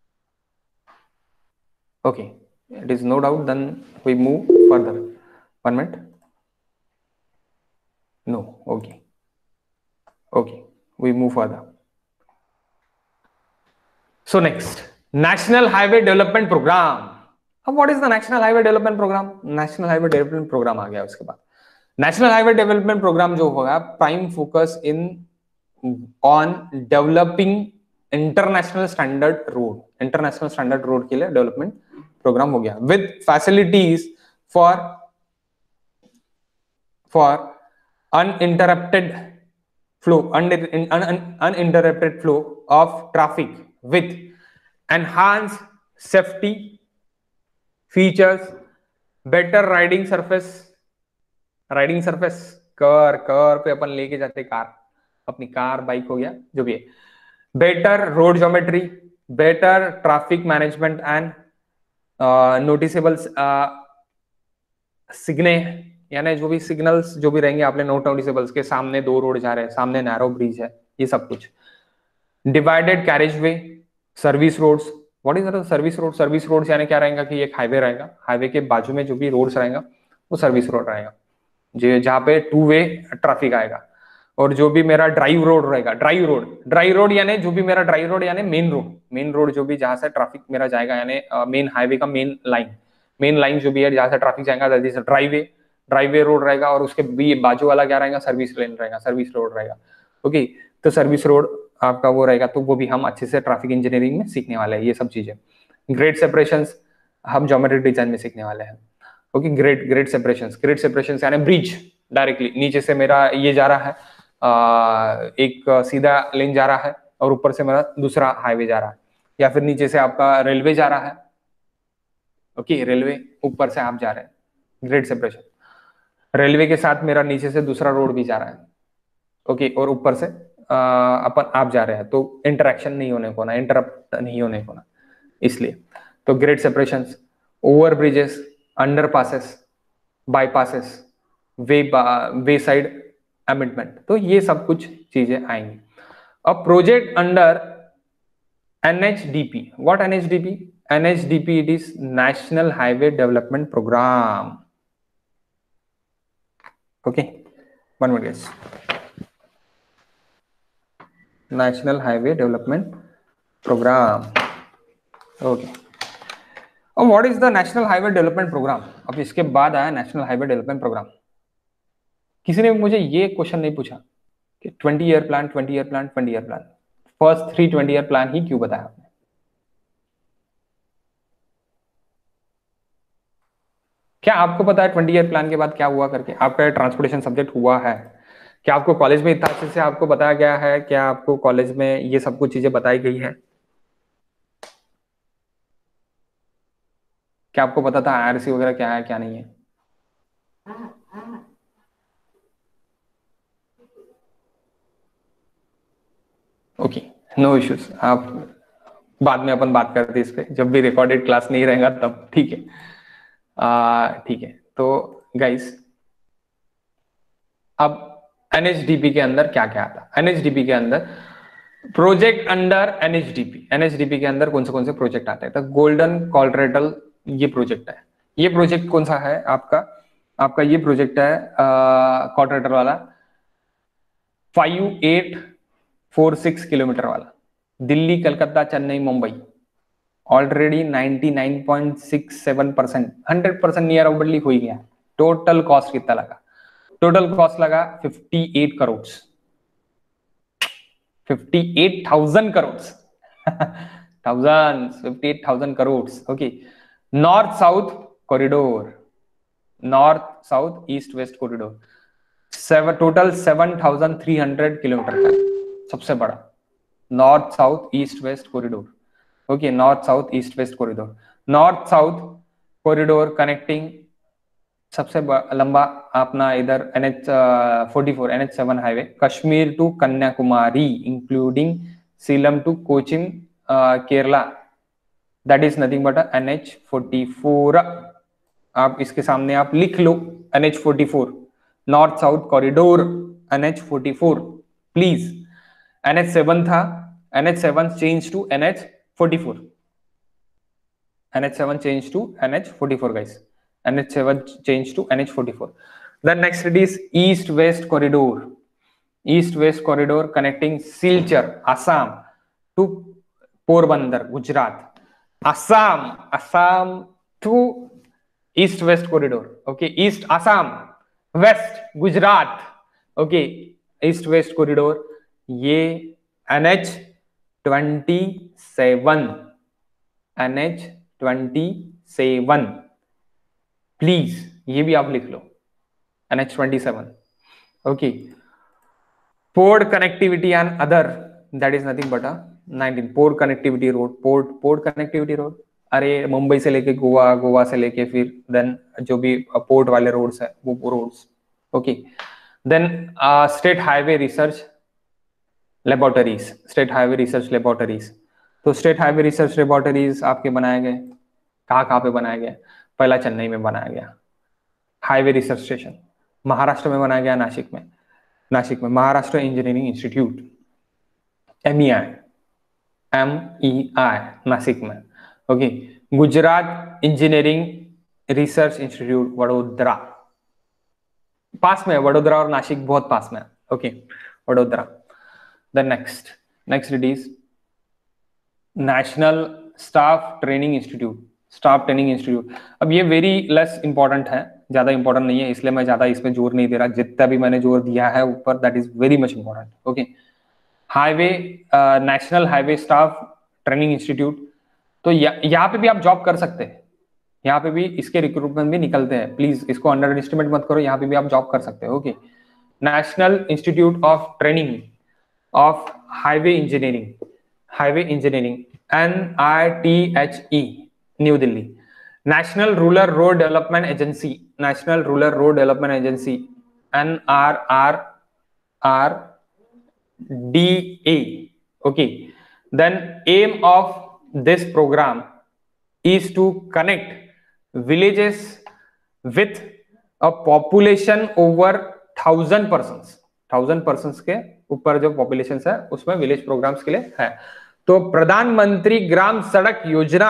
Okay, it is no doubt, then we move further. One minute, no, okay okay, we move further. So next, national highway development programme. अब what is the national highway development programme? National highway development programme आ गया। उसके बाद national highway development programme जो होगा, prime focus in on developing international standard road, international standard road के लिए development programme हो गया, with facilities for for uninterrupted flow, uninterrupted flow of traffic with enhanced safety features, better riding surface, riding surface, कर कर पे अपन लेके जाते car, अपनी कार बाइक हो गया जो भी है, better road geometry, better traffic management and uh, noticeable uh, सिग्ने, यानी जो भी सिग्नल्स जो भी रहेंगे आपने नोट नोटिसेबल्स के, सामने दो रोड जा रहे हैं, सामने नैरो ब्रिज है, ये सब कुछ। Divided carriageway, service roads. What is service road? Service roads यानी क्या रहेगा कि एक हाईवे रहेगा, हाईवे के बाजू में जो भी रोड्स रहेगा वो सर्विस रोड रहेगा, जो जहाँ पे टू वे ट्रैफिक आएगा। और जो भी मेरा ड्राइव रोड रहेगा, ड्राइव रोड, ड्राइव रोड यानी जो भी मेरा ड्राइव रोड यानी मेन रोड, मेन रोड जो भी जहाँ से ट्रैफिक मेरा जाएगा, यानी मेन हाईवे का मेन लाइन, मेन लाइन जो भी है जहाँ से ट्रैफिक जाएगा, that is driveway, driveway road रहेगा। और उसके भी बाजू वाला क्या रहेगा? सर्विस लेन रहेगा, सर्विस रोड रहेगा। ओके, तो सर्विस रोड आपका वो रहेगा, तो वो भी हम अच्छे से ट्रैफिक इंजीनियरिंग में सीखने वाले हैं ये सब चीजें। ग्रेड सेपरेशंस हम ज्योमेट्रिक डिजाइन में सीखने वाले हैं। Okay, grade grade separations, grade separations यानी ब्रिज, डायरेक्टली नीचे से मेरा ये जा रहा है, आ, एक सीधा लेन जा रहा है और ऊपर से मेरा दूसरा हाईवे जा रहा है, या फिर नीचे से आपका रेलवे जा रहा है। ओके, रेलवे ऊपर से आप जा रहे हैं, ग्रेड सेपरेशन। रेलवे के साथ मेरा नीचे से दूसरा रोड भी जा रहा है, ओके, और ऊपर से अपन आप जा रहे हैं तो इंटरेक्शन नहीं होने को ना, इंटरप्ट नहीं होने को ना, इसलिए। तो grade separations, over bridges, underpasses, bypasses, way wayside amendment, तो ये सब कुछ चीजें आएंगी। अब project under N H D P, what N H D P? N H D P, it is National Highway Development Program. Okay, one minute guys. National Highway Development Program. Okay. अब what is the National Highway Development Program? अब इसके बाद आया National Highway Development Program. किसी ने मुझे ये question नहीं पूछा कि twenty year plan, twenty year plan, twenty year plan, first three twenty year plan ही क्यों बताया आपने? क्या आपको पता है ट्वेंटी ईयर प्लान के बाद क्या हुआ करके? आपका ट्रांसपोर्टेशन सब्जेक्ट हुआ है क्या? आपको कॉलेज में इतना अच्छे से आपको बताया गया है? क्या आपको कॉलेज में ये सब कुछ चीजें बताई गई है? क्या आपको पता था आईआरसी वगैरह क्या है क्या नहीं है? ओके, नो इश्यूज, आप बाद में अपन बात करते इस पे, जब भी रिकॉर्डेड क्लास नहीं रहेगा तब, ठीक है? ठीक है, तो गाइस अब एनएचडीपी के अंदर क्या क्या आता? एनएचडीपी के अंदर प्रोजेक्ट अंडर एनएचडीपी, एनएचडीपी के अंदर कौन से कौन से प्रोजेक्ट आते हैं? तो गोल्डन क्वाड्रेंटल ये प्रोजेक्ट है। ये प्रोजेक्ट कौन सा है आपका? आपका ये प्रोजेक्ट है क्वाड्रेंटल वाला, five eight four six kilometre वाला, Delhi, Calcutta, Chennai, Mumbai. Already ninety nine point six seven percent, hundred percent near aboutly हो ही गया। टोटल कॉस्ट कितना लगा? टोटल कॉस्ट लगा fifty eight crore, fifty eight thousand crore, thousand, fifty eight thousand crore. Okay, north south corridor, north south east west corridor, seven total seven thousand three hundred kilometre का सबसे बड़ा north south east west corridor. Okay, north south east west corridor, north south corridor connecting सबसे लंबा अपना इधर N H forty four, N H seven highway, Kashmir to Kanyakumari, including Salem to Cochin, Kerala, that is nothing but N H forty four. आप इसके सामने आप लिख लो N H forty four, north south corridor N H forty four please. N H seven था, N H seven change to N H forty four, N H seven change to N H forty four guys, N H seven change to N H forty-four. Then next it is east west corridor, east west corridor connecting Silchar, Assam to Porbandar, Gujarat, Assam, Assam to east west corridor. Okay, east Assam, west Gujarat. Okay, east west corridor, ये N H twenty-seven, N H twenty-seven please, ये भी आप लिख लो, N H twenty seven. Okay, port connectivity and other, that is nothing but nineteen, port connectivity road, port port connectivity road, अरे मुंबई से लेके गोवा, गोवा से लेके फिर देन जो भी पोर्ट वाले रोड्स है वो roads. Okay, then state highway research laboratories, state highway research laboratories. तो स्टेट हाईवे रिसर्च लेबोरेटरीज आपके बनाए गए कहाँ कहाँ पे बनाए गए? पहला चेन्नई में बनाया गया हाईवे रिसर्च स्टेशन, महाराष्ट्र में बनाया गया नासिक में, नासिक में Maharashtra engineering institute, M E I, M E I Nashik में। Okay, Gujarat engineering research institute Vadodara, पास में है वडोदरा और नासिक बहुत पास में है। Okay, Vadodara. Then next next it is national staff training institute, staff training institute. अब ये वेरी लेस इंपॉर्टेंट है, ज्यादा इंपॉर्टेंट नहीं है, इसलिए मैं ज्यादा इसमें जोर नहीं दे रहा। जितना भी मैंने जोर दिया है ऊपर, that is very much important. Okay, highway, national highway staff training institute. तो यहाँ पे भी आप जॉब कर सकते हैं, यहाँ पे भी इसके रिक्रूटमेंट भी निकलते हैं, प्लीज इसको अंडर एस्टिमेट मत करो, यहाँ पे भी आप जॉब कर सकते हो। Okay, national institute of training of highway engineering, highway engineering, N I T H E, new Delhi. National rural road development agency, national rural road development agency, N R R R D A. Okay. Then aim of this program is to connect villages with a population over thousand persons. Thousand persons के ऊपर जो population है उसमें village programmes के लिए है। तो प्रधानमंत्री ग्राम सड़क योजना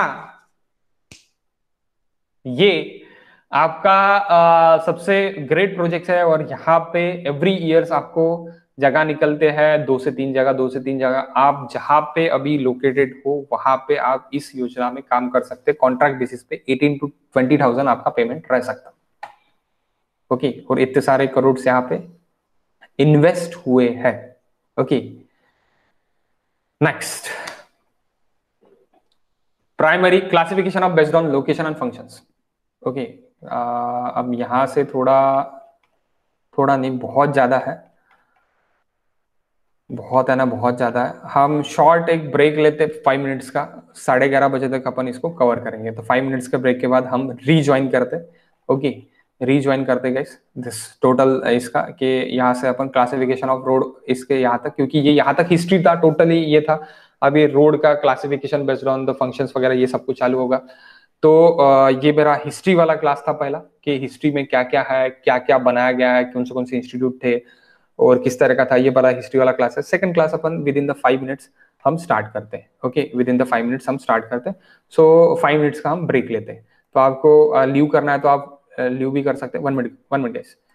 ये आपका आ, सबसे ग्रेट प्रोजेक्ट है और यहाँ पे एवरी ईयर्स आपको जगह निकलते हैं, दो से तीन जगह दो से तीन जगह आप जहां पे अभी लोकेटेड हो वहां पे आप इस योजना में काम कर सकते हैं। कॉन्ट्रैक्ट बेसिस पे एटीन टू ट्वेंटी थाउजेंड आपका पेमेंट रह सकता। ओके okay, और इतने सारे करोड़ से यहाँ पे इन्वेस्ट हुए हैं। Okay, next primary classification of based on location and functions. Okay, अब यहां से थोड़ा थोड़ा नहीं बहुत ज्यादा है, बहुत है ना, बहुत ज्यादा है। हम शॉर्ट एक ब्रेक लेते फाइव मिनट्स का, साढ़े ग्यारह बजे तक अपन इसको कवर करेंगे। तो फाइव मिनट्स के ब्रेक के बाद हम रीज्वाइन करते। ओके, रीज्वाइन करते गाइस दिस टोटल इसका कि यहाँ से अपन क्लासिफिकेशन ऑफ रोड इसके यहाँ तक, क्योंकि ये यहाँ तक हिस्ट्री था टोटली ये था। अभी रोड का classification based on the functions वगैरह ये सब कुछ चालू होगा। तो ये मेरा हिस्ट्री वाला क्लास था पहला, कि हिस्ट्री में क्या क्या है, क्या क्या बनाया गया है, कौन से कौन से इंस्टीट्यूट थे और किस तरह का था, ये बड़ा हिस्ट्री वाला क्लास है। सेकंड क्लास अपन within the five minutes हम स्टार्ट करते हैं। Okay, within the five minutes हम स्टार्ट करते हैं। सो फाइव मिनट्स का हम ब्रेक लेते हैं। तो आपको लीव करना है तो आप लीव भी कर सकते हैं। One minute one minute guys.